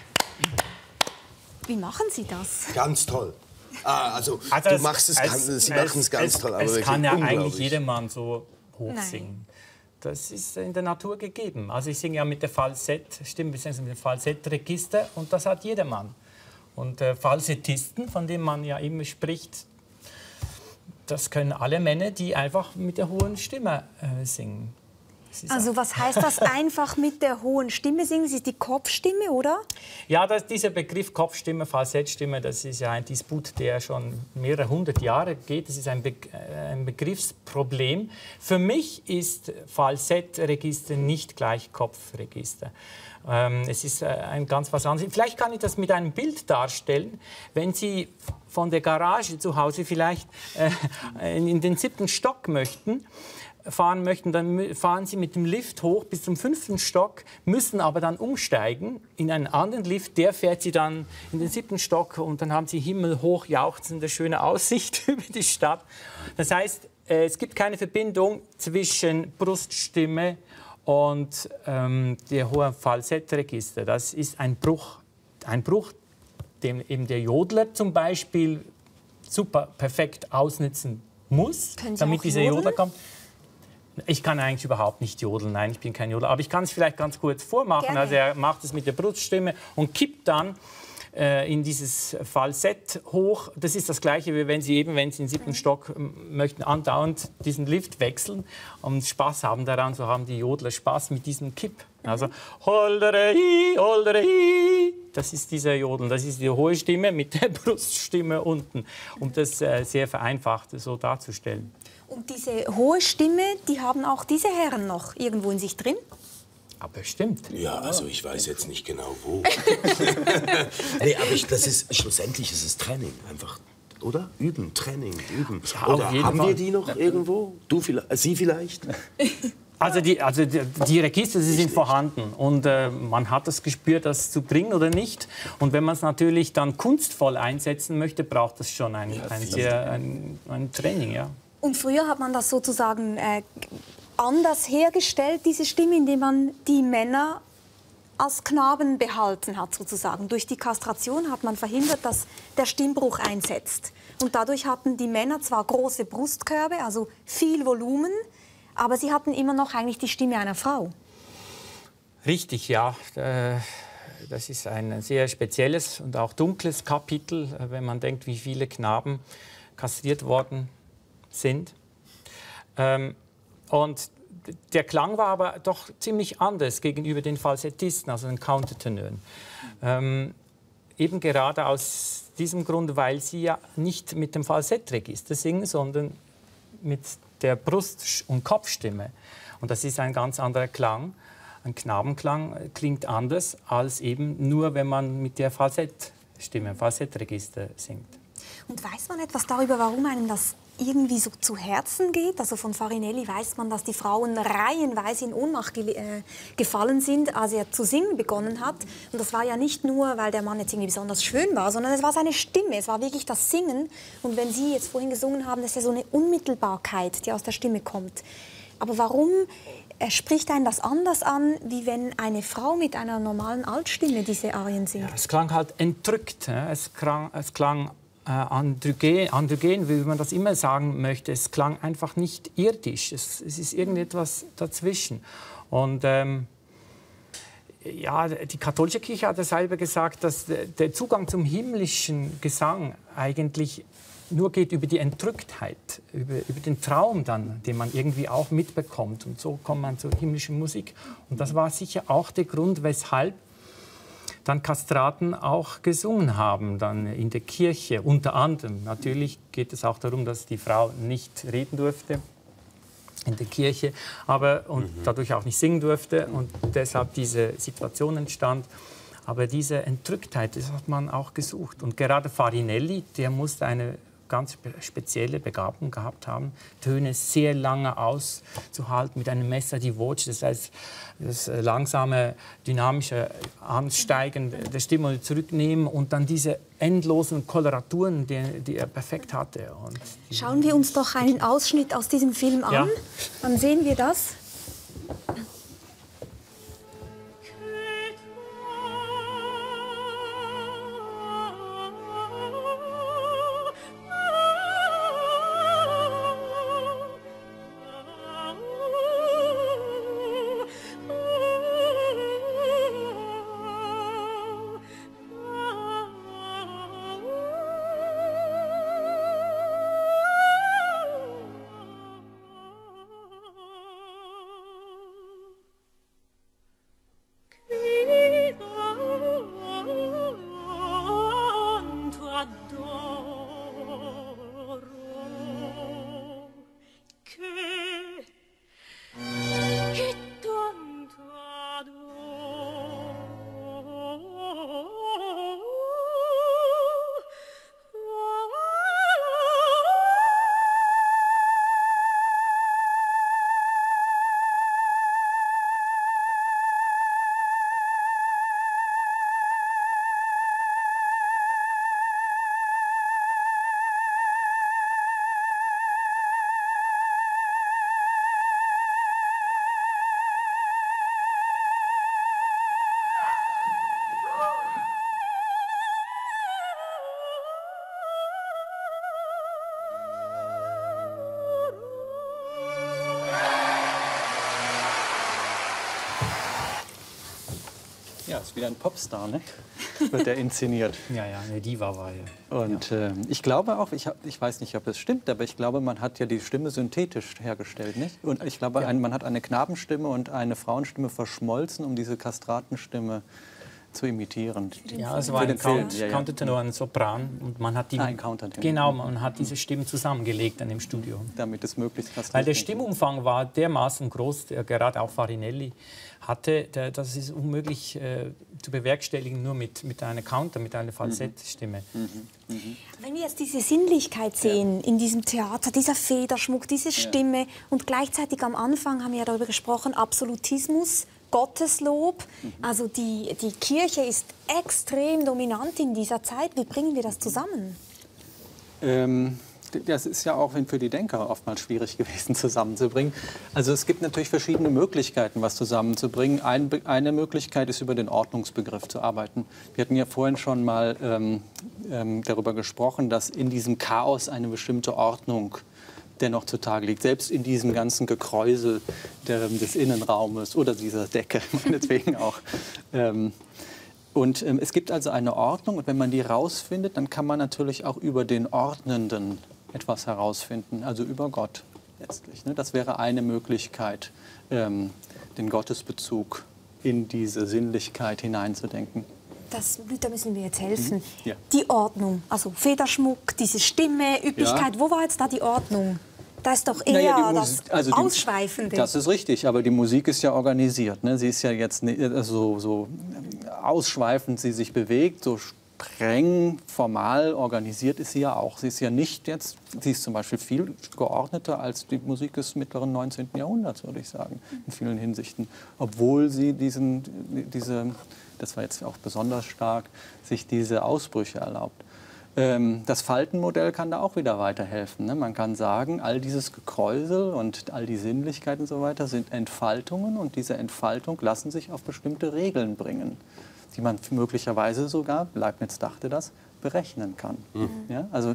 Wie machen Sie das? Ganz toll. Ah, also, also du es, machst es, es, Sie machen es ganz es, toll. Aber es kann ja eigentlich jeder jedermann so hochsingen. Das ist in der Natur gegeben. Also ich singe ja mit der Falsettstimme, beziehungsweise mit dem Falsettregister und das hat jedermann. Und äh, Falsettisten, von denen man ja immer spricht, das können alle Männer, die einfach mit der hohen Stimme äh, singen. Also was heißt das einfach mit der hohen Stimme singen? Das ist die Kopfstimme, oder? Ja, das, dieser Begriff Kopfstimme, Falsettstimme, das ist ja ein Disput, der schon mehrere hundert Jahre geht. Das ist ein, Be ein Begriffsproblem. Für mich ist Falsettregister nicht gleich Kopfregister. Ähm, es ist äh, ein ganz was anderes. Vielleicht kann ich das mit einem Bild darstellen. Wenn Sie von der Garage zu Hause vielleicht äh, in den siebten Stock möchten, fahren möchten, dann fahren sie mit dem Lift hoch bis zum fünften Stock, müssen aber dann umsteigen in einen anderen Lift. Der fährt sie dann in den siebten Stock und dann haben sie himmelhoch jauchzende schöne Aussicht über die Stadt. Das heißt, es gibt keine Verbindung zwischen Bruststimme und ähm, der hohen Falsettregister. Das ist ein Bruch, ein Bruch, den eben der Jodler zum Beispiel super perfekt ausnutzen muss, damit dieser Jodler kommt. Ich kann eigentlich überhaupt nicht jodeln, nein, ich bin kein Jodler. Aber ich kann es vielleicht ganz kurz vormachen. Gerne. Also er macht es mit der Bruststimme und kippt dann äh, in dieses Falsett hoch. Das ist das Gleiche, wie wenn Sie eben, wenn Sie in den siebten Stock möchten, andauernd diesen Lift wechseln und Spaß haben daran. So haben die Jodler Spaß mit diesem Kipp. Also holdere hi, holdere hi. Das ist dieser Jodel, das ist die hohe Stimme mit der Bruststimme unten, um das äh, sehr vereinfacht so darzustellen. Und diese hohe Stimme, die haben auch diese Herren noch irgendwo in sich drin? Aber stimmt. Ja, also ich weiß jetzt nicht genau wo. Nee, aber ich, das ist, schlussendlich ist es Training einfach, oder? Üben, Training, üben. Ja, oder haben Fall. wir die noch irgendwo? Du vielleicht, Sie vielleicht? Also die, also die, die Register, sie sind vorhanden und äh, man hat das Gespür, das zu bringen oder nicht. Und wenn man es natürlich dann kunstvoll einsetzen möchte, braucht es schon ein, ja, ein, sehr, ein, ein Training, ja. Und früher hat man das sozusagen äh, anders hergestellt, diese Stimme, indem man die Männer als Knaben behalten hat, sozusagen. Durch die Kastration hat man verhindert, dass der Stimmbruch einsetzt. Und dadurch hatten die Männer zwar große Brustkörbe, also viel Volumen, aber sie hatten immer noch eigentlich die Stimme einer Frau. Richtig, ja. Das ist ein sehr spezielles und auch dunkles Kapitel, wenn man denkt, wie viele Knaben kastriert worden sind. Und der Klang war aber doch ziemlich anders gegenüber den Falsettisten, also den Countertenören. Eben gerade aus diesem Grund, weil sie ja nicht mit dem Falsettregister singen, sondern mit der Brust- und Kopfstimme. Und das ist ein ganz anderer Klang. Ein Knabenklang klingt anders als eben nur, wenn man mit der Falsettstimme, Falsettregister singt. Und weiß man etwas darüber, warum einem das irgendwie so zu Herzen geht? Also von Farinelli weiß man, dass die Frauen reihenweise in Ohnmacht ge äh, gefallen sind, als er zu singen begonnen hat. Und das war ja nicht nur, weil der Mann jetzt irgendwie besonders schön war, sondern es war seine Stimme, es war wirklich das Singen. Und wenn Sie jetzt vorhin gesungen haben, das ist ja so eine Unmittelbarkeit, die aus der Stimme kommt. Aber warum äh, spricht einen das anders an, wie wenn eine Frau mit einer normalen Altstimme diese Arien singt? Ja, es klang halt entrückt, ja? es, klang, es klang Äh, androgen, androgen, wie man das immer sagen möchte. Es klang einfach nicht irdisch. Es, es ist irgendetwas dazwischen. Und ähm, ja, die katholische Kirche hat selber gesagt, dass der Zugang zum himmlischen Gesang eigentlich nur geht über die Entrücktheit, über, über den Traum dann, den man irgendwie auch mitbekommt. Und so kommt man zur himmlischen Musik. Und das war sicher auch der Grund, weshalb dann Kastraten auch gesungen haben, dann in der Kirche, unter anderem. Natürlich geht es auch darum, dass die Frau nicht reden durfte in der Kirche, aber und mhm. dadurch auch nicht singen durfte und deshalb diese Situation entstand. Aber diese Entrücktheit, das hat man auch gesucht. Und gerade Farinelli, der musste eine ganz spezielle Begabung gehabt haben, Töne sehr lange auszuhalten mit einem Messer di voce, das heißt das langsame, dynamische Ansteigen der Stimme und zurücknehmen und dann diese endlosen Koloraturen, die, die er perfekt hatte. Und schauen wir uns doch einen Ausschnitt aus diesem Film an. Ja. Dann sehen wir das. ist wieder ein Popstar, ne? Wird er inszeniert. Ja, ja, eine Diva war er. Und ja. äh, ich glaube auch, ich, hab, ich weiß nicht, ob das stimmt, aber ich glaube, man hat ja die Stimme synthetisch hergestellt, nicht? Und ich glaube, ja. ein, man hat eine Knabenstimme und eine Frauenstimme verschmolzen, um diese Kastratenstimme zu imitieren. Ja, es war ein Count, ja, ja. Countertenor, ein Sopran und man hat die, ah, ein Countertenor. Genau, man hat diese Stimmen zusammengelegt dann im Studio. Damit es möglichst kastriert. Weil der Stimmumfang war dermaßen groß, der, gerade auch Farinelli hatte, der, das ist unmöglich äh, zu bewerkstelligen, nur mit, mit einer Counter, mit einer Falsettstimme. Mhm. Mhm. Wenn wir jetzt diese Sinnlichkeit sehen ja. in diesem Theater, dieser Federschmuck, diese Stimme ja. und gleichzeitig am Anfang haben wir ja darüber gesprochen, Absolutismus, Gotteslob. Mhm. Also die, die Kirche ist extrem dominant in dieser Zeit. Wie bringen wir das zusammen? Ähm, das ist ja auch für die Denker oftmals schwierig gewesen zusammenzubringen. Also es gibt natürlich verschiedene Möglichkeiten, was zusammenzubringen. Ein, eine Möglichkeit ist, über den Ordnungsbegriff zu arbeiten. Wir hatten ja vorhin schon mal ähm, ähm, darüber gesprochen, dass in diesem Chaos eine bestimmte Ordnung dennoch zutage liegt, selbst in diesem ganzen Gekräusel der, des Innenraumes oder dieser Decke, meinetwegen auch. Ähm, und ähm, es gibt also eine Ordnung und wenn man die rausfindet, dann kann man natürlich auch über den Ordnenden etwas herausfinden, also über Gott letztlich. Ne? Das wäre eine Möglichkeit, ähm, den Gottesbezug in diese Sinnlichkeit hineinzudenken. Das, da müssen wir jetzt helfen. Mhm. Ja. Die Ordnung, also Federschmuck, diese Stimme, Üppigkeit, ja. wo war jetzt da die Ordnung? Das ist doch eher naja, das also Ausschweifende. Die, das ist richtig, aber die Musik ist ja organisiert. Ne? Sie ist ja jetzt nicht, also, so ausschweifend sie sich bewegt, so streng formal organisiert ist sie ja auch. Sie ist ja nicht jetzt, sie ist zum Beispiel viel geordneter als die Musik des mittleren neunzehnten Jahrhunderts, würde ich sagen, in vielen Hinsichten. Obwohl sie diesen, diese, das war jetzt auch besonders stark, sich diese Ausbrüche erlaubt. Das Faltenmodell kann da auch wieder weiterhelfen. Ne? Man kann sagen, all dieses Gekräusel und all die Sinnlichkeit und so weiter sind Entfaltungen und diese Entfaltung lassen sich auf bestimmte Regeln bringen, die man möglicherweise sogar, Leibniz dachte das, berechnen kann. Mhm. Ja? Also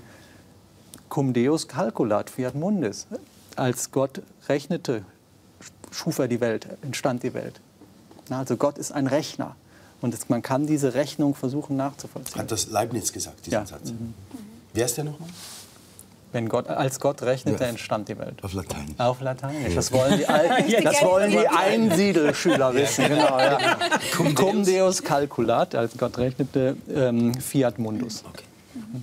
cum Deus calculat fiat mundis. Als Gott rechnete, schuf er die Welt, entstand die Welt. Na, also Gott ist ein Rechner. Und es, man kann diese Rechnung versuchen nachzuvollziehen. Hat das Leibniz gesagt, diesen ja. Satz? Mhm. Wer ist der nochmal? Wenn Gott, als Gott rechnete, ja. entstand die Welt. Auf Latein. Auf Latein. Das wollen die, Al das wollen die Einsiedelschüler wissen. Genau, ja. Cum, Cum Deus calculat, als Gott rechnete, ähm, fiat mundus. Okay. Mhm.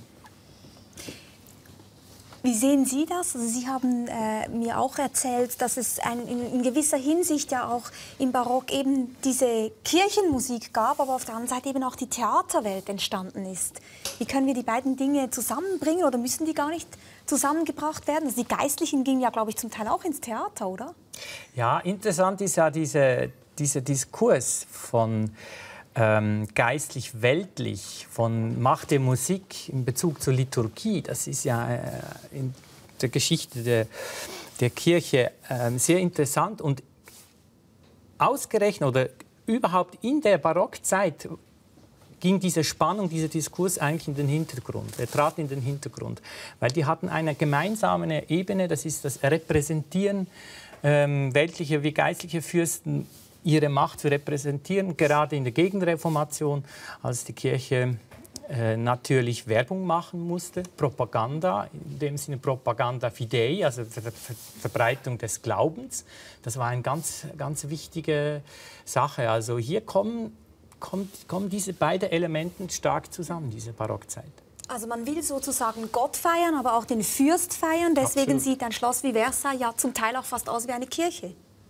Wie sehen Sie das? Also Sie haben äh, mir auch erzählt, dass es ein, in, in gewisser Hinsicht ja auch im Barock eben diese Kirchenmusik gab, aber auf der anderen Seite eben auch die Theaterwelt entstanden ist. Wie können wir die beiden Dinge zusammenbringen oder müssen die gar nicht zusammengebracht werden? Also die Geistlichen gingen ja, glaube ich, zum Teil auch ins Theater, oder? Ja, interessant ist ja diese, dieser Diskurs von Ähm, geistlich-weltlich, von Macht der Musik in Bezug zur Liturgie. Das ist ja äh, in der Geschichte der, der Kirche äh, sehr interessant. Und ausgerechnet oder überhaupt in der Barockzeit ging diese Spannung, dieser Diskurs eigentlich in den Hintergrund. Er trat in den Hintergrund, weil die hatten eine gemeinsame Ebene, das ist das Repräsentieren ähm, weltlicher wie geistlicher Fürsten, ihre Macht zu repräsentieren, gerade in der Gegenreformation, als die Kirche äh, natürlich Werbung machen musste, Propaganda, in dem Sinne Propaganda fidei, also Ver Ver Verbreitung des Glaubens. Das war eine ganz, ganz wichtige Sache. Also hier kommen, kommt, kommen diese beiden Elemente stark zusammen, diese Barockzeit. Also man will sozusagen Gott feiern, aber auch den Fürst feiern. Deswegen Absolut. Sieht ein Schloss wie Versailles ja zum Teil auch fast aus wie eine Kirche.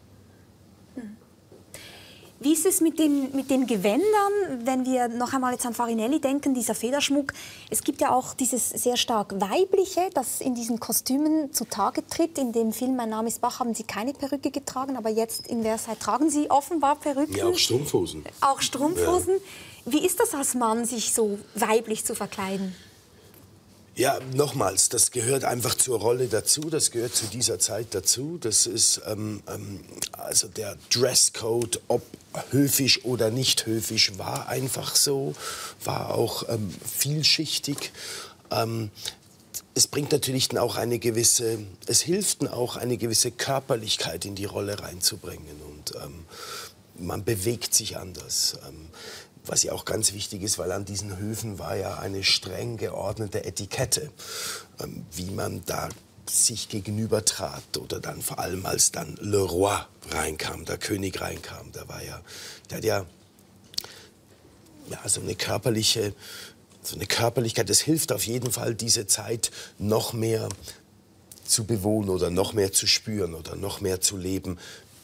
Hm. Wie ist es mit den, mit den Gewändern, wenn wir noch einmal jetzt an Farinelli denken, dieser Federschmuck? Es gibt ja auch dieses sehr stark Weibliche, das in diesen Kostümen zutage tritt. In dem Film Mein Name ist Bach haben Sie keine Perücke getragen, aber jetzt in Versailles tragen Sie offenbar Perücken. Ja, auch Strumpfhosen. Auch Strumpfhosen. Ja. Wie ist das als Mann, sich so weiblich zu verkleiden? Ja, nochmals, das gehört einfach zur Rolle dazu, das gehört zu dieser Zeit dazu. Das ist ähm, ähm, also der Dresscode, ob höfisch oder nicht höfisch, war einfach so, war auch ähm, vielschichtig. Ähm, es bringt natürlich dann auch eine gewisse, es hilft dann auch eine gewisse Körperlichkeit in die Rolle reinzubringen und ähm, man bewegt sich anders. Ähm, was ja auch ganz wichtig ist, weil an diesen Höfen war ja eine streng geordnete Etikette, ähm, wie man da sich gegenübertrat oder dann vor allem als dann Le Roi reinkam, der König reinkam, der war ja, der hat ja, ja so eine körperliche, so eine Körperlichkeit, das hilft auf jeden Fall, diese Zeit noch mehr zu bewohnen oder noch mehr zu spüren oder noch mehr zu leben.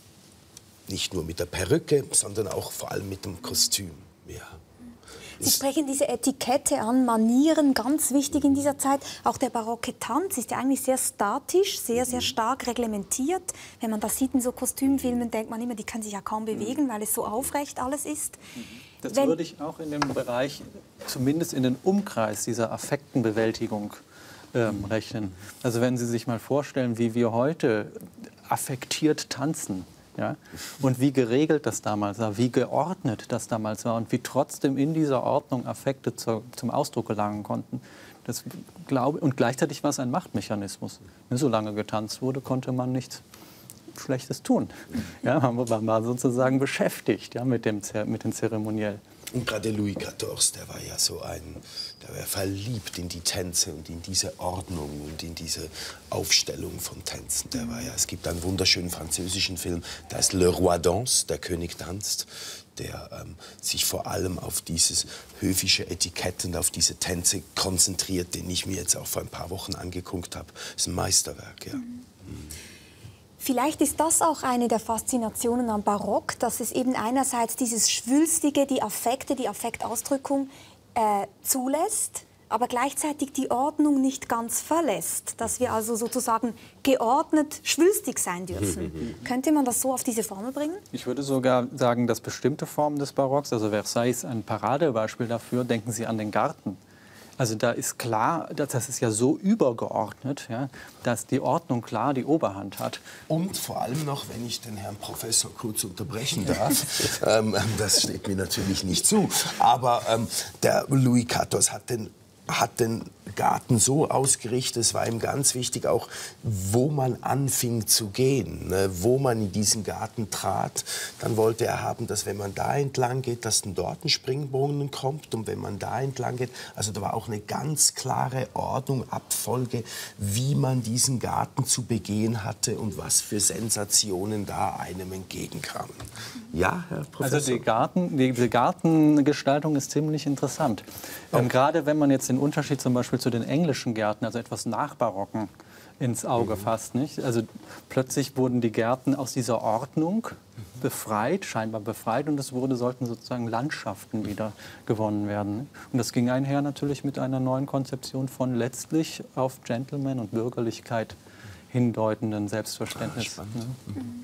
Nicht nur mit der Perücke, sondern auch vor allem mit dem Kostüm. Ja. Sie sprechen diese Etikette an, Manieren, ganz wichtig in dieser Zeit. Auch der barocke Tanz ist ja eigentlich sehr statisch, sehr, sehr stark reglementiert. Wenn man das sieht in so Kostümfilmen, denkt man immer, die können sich ja kaum bewegen, weil es so aufrecht alles ist. Das Wenn würde ich auch in dem Bereich, zumindest in den Umkreis dieser Affektenbewältigung ähm, rechnen. Also wenn Sie sich mal vorstellen, wie wir heute affektiert tanzen. Ja? Und wie geregelt das damals war, wie geordnet das damals war und wie trotzdem in dieser Ordnung Affekte zu, zum Ausdruck gelangen konnten. Das glaube, und gleichzeitig war es ein Machtmechanismus. Solange getanzt wurde, konnte man nichts Schlechtes tun. Ja, man war sozusagen beschäftigt, ja, mit, dem, mit dem Zeremoniell. Und gerade Louis Quatorze, der war ja so ein, der war verliebt in die Tänze und in diese Ordnung und in diese Aufstellung von Tänzen. Der war ja, es gibt einen wunderschönen französischen Film, der heißt Le Roi danse, der König tanzt, der ähm, sich vor allem auf dieses höfische Etikett und auf diese Tänze konzentriert, den ich mir jetzt auch vor ein paar Wochen angeguckt habe. Das ist ein Meisterwerk, ja. Mhm. Vielleicht ist das auch eine der Faszinationen am Barock, dass es eben einerseits dieses Schwülstige, die Affekte, die Affektausdrückung äh, zulässt, aber gleichzeitig die Ordnung nicht ganz verlässt. Dass wir also sozusagen geordnet schwülstig sein dürfen. Könnte man das so auf diese Formel bringen? Ich würde sogar sagen, dass bestimmte Formen des Barocks, also Versailles ist ein Paradebeispiel dafür, denken Sie an den Garten. Also da ist klar, das ist ja so übergeordnet, ja, dass die Ordnung klar die Oberhand hat. Und vor allem noch, wenn ich den Herrn Professor kurz unterbrechen darf, ähm, das steht mir natürlich nicht zu, aber ähm, der Louis Quatorze hat den, hat den Garten so ausgerichtet, es war ihm ganz wichtig auch, wo man anfing zu gehen, ne, wo man in diesen Garten trat. Dann wollte er haben, dass wenn man da entlang geht, dass dann dort ein Springbrunnen kommt und wenn man da entlang geht, also da war auch eine ganz klare Ordnung, Abfolge, wie man diesen Garten zu begehen hatte und was für Sensationen da einem entgegenkamen. Ja, Herr Professor? Also die Garten, die, die Gartengestaltung ist ziemlich interessant. Ähm, gerade wenn man jetzt den Unterschied zum Beispiel zu den englischen Gärten, also etwas Nachbarocken, ins Auge mhm. fasst. Nicht? Also plötzlich wurden die Gärten aus dieser Ordnung mhm. befreit, scheinbar befreit, und es wurde, sollten sozusagen Landschaften wieder gewonnen werden. Nicht? Und das ging einher natürlich mit einer neuen Konzeption von letztlich auf Gentleman und Bürgerlichkeit hindeutenden Selbstverständnis. Ah, ne? mhm.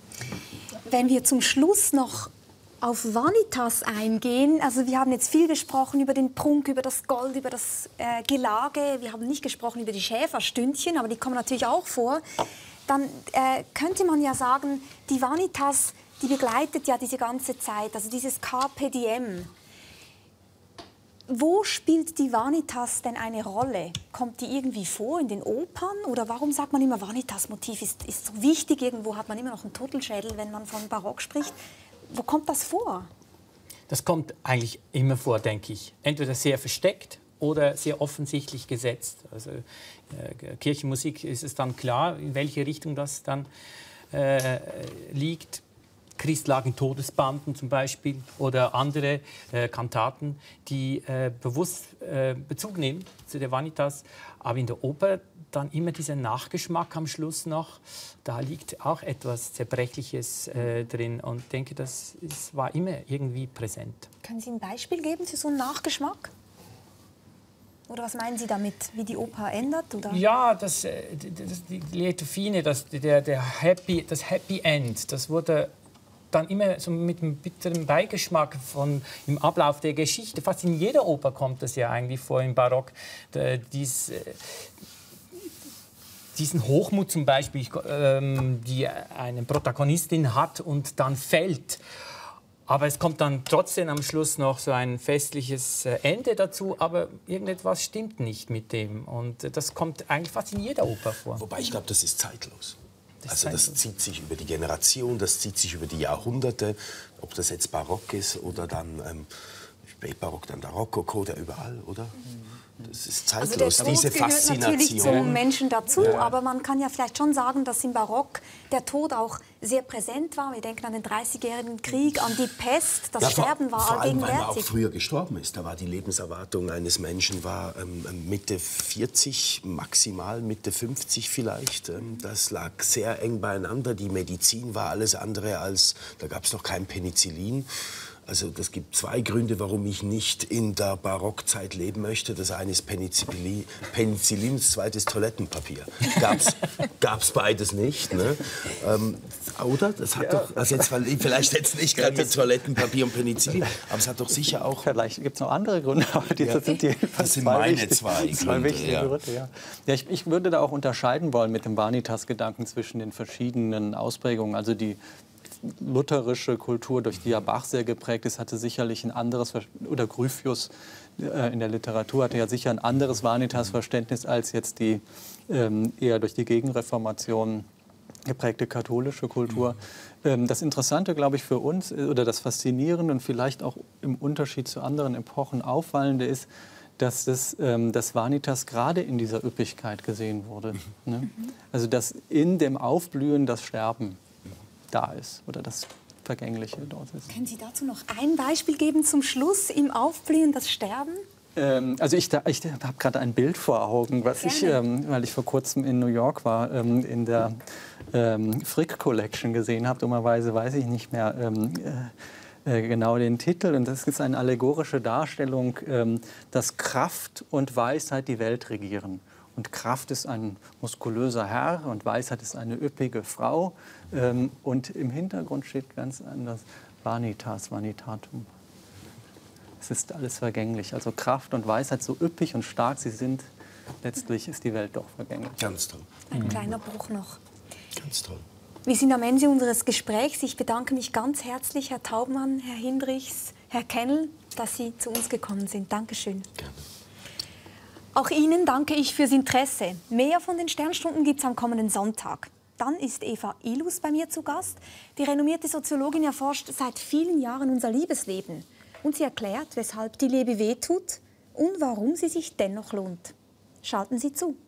Wenn wir zum Schluss noch auf Vanitas eingehen, also wir haben jetzt viel gesprochen über den Prunk, über das Gold, über das äh, Gelage, wir haben nicht gesprochen über die Schäferstündchen, aber die kommen natürlich auch vor, dann äh, könnte man ja sagen, die Vanitas, die begleitet ja diese ganze Zeit, also dieses Carpe Diem. Wo spielt die Vanitas denn eine Rolle? Kommt die irgendwie vor in den Opern? Oder warum sagt man immer, Vanitas-Motiv ist, ist so wichtig? Irgendwo hat man immer noch einen Turtelschädel, wenn man von Barock spricht. Wo kommt das vor? Das kommt eigentlich immer vor, denke ich. Entweder sehr versteckt oder sehr offensichtlich gesetzt. Also äh, Kirchenmusik ist es dann klar, in welche Richtung das dann äh, liegt. Christ lag in Todesbanden zum Beispiel oder andere äh, Kantaten, die äh, bewusst äh, Bezug nehmen zu der Vanitas. Aber in der Oper dann immer dieser Nachgeschmack am Schluss noch. Da liegt auch etwas Zerbrechliches äh, drin und ich denke, das ist, war immer irgendwie präsent. Können Sie ein Beispiel geben für so einen Nachgeschmack? Oder was meinen Sie damit, wie die Oper ändert? Oder? Ja, das, das, die Lieto Fine, das, der, der Happy, das Happy End, das wurde dann immer so mit einem bitteren Beigeschmack von, im Ablauf der Geschichte. Fast in jeder Oper kommt das ja eigentlich vor im Barock. Dies, diesen Hochmut zum Beispiel, ähm, die eine Protagonistin hat und dann fällt. Aber es kommt dann trotzdem am Schluss noch so ein festliches Ende dazu, aber irgendetwas stimmt nicht mit dem. Und das kommt eigentlich fast in jeder Oper vor. Wobei ich glaube, das ist zeitlos. Das Also das zieht sich über die Generation, das zieht sich über die Jahrhunderte, ob das jetzt Barock ist oder dann ähm, Spätbarock, dann der Rokoko, der überall, oder? Das ist zeitlos, also der Tod diese gehört Faszination. natürlich zum Menschen dazu, Ja. aber man kann ja vielleicht schon sagen, dass im Barock der Tod auch sehr präsent war. Wir denken an den dreißigjährigen Krieg, an die Pest, das Ja, vor, Sterben war vor allem, weil man auch allgegenwärtig. früher gestorben ist. Da war die Lebenserwartung eines Menschen war ähm, Mitte vierzig, maximal Mitte fünfzig vielleicht. Ähm, das lag sehr eng beieinander. Die Medizin war alles andere als, da gab es noch kein Penicillin. Also das gibt zwei Gründe, warum ich nicht in der Barockzeit leben möchte. Das eine ist Penicillin, Penicillin, das zweite ist Toilettenpapier. Gab's, gab's beides nicht, ne? Ähm, oder? Das hat doch, also jetzt, vielleicht jetzt nicht gerade mit Toilettenpapier und Penicillin, aber es hat doch sicher auch... Vielleicht gibt es noch andere Gründe, aber die, das sind die Das sind zwei meine wichtig- zwei zwei Gründe, wichtige ja. Gründe. Ja. Ja, ich, ich würde da auch unterscheiden wollen mit dem Vanitas-Gedanken zwischen den verschiedenen Ausprägungen. Also die lutherische Kultur, durch die ja Bach sehr geprägt ist, hatte sicherlich ein anderes, Ver- oder Gryphius äh, in der Literatur hatte ja sicher ein anderes Vanitas-Verständnis als jetzt die ähm, eher durch die Gegenreformation geprägte katholische Kultur. Ähm, das Interessante, glaube ich, für uns, äh, oder das Faszinierende und vielleicht auch im Unterschied zu anderen Epochen auffallende ist, dass das, ähm, das Vanitas gerade in dieser Üppigkeit gesehen wurde. Ne? Also dass in dem Aufblühen das Sterben da ist oder das Vergängliche dort ist. Können Sie dazu noch ein Beispiel geben zum Schluss, im Aufblühen, das Sterben? Ähm, also ich, da- ich habe gerade ein Bild vor Augen, was ich, ähm, weil ich vor kurzem in New York war, ähm, in der ähm, Frick Collection gesehen habe. Dummerweise weiß ich nicht mehr ähm, äh, äh, genau den Titel. Und das ist eine allegorische Darstellung, ähm, dass Kraft und Weisheit die Welt regieren. Und Kraft ist ein muskulöser Herr und Weisheit ist eine üppige Frau. Ähm, und im Hintergrund steht ganz anders Vanitas, Vanitatum. Es ist alles vergänglich. Also Kraft und Weisheit, so üppig und stark sie sind, letztlich ist die Welt doch vergänglich. Ganz toll, Ein kleiner Bruch noch. ganz toll. Wir sind am Ende unseres Gesprächs. Ich bedanke mich ganz herzlich, Herr Taubmann, Herr Hindrichs, Herr Kennel, dass Sie zu uns gekommen sind. Dankeschön. Gerne. Auch Ihnen danke ich fürs Interesse. Mehr von den Sternstunden gibt es am kommenden Sonntag. Dann ist Eva Ilus bei mir zu Gast. Die renommierte Soziologin erforscht seit vielen Jahren unser Liebesleben. Und sie erklärt, weshalb die Liebe wehtut und warum sie sich dennoch lohnt. Schalten Sie zu.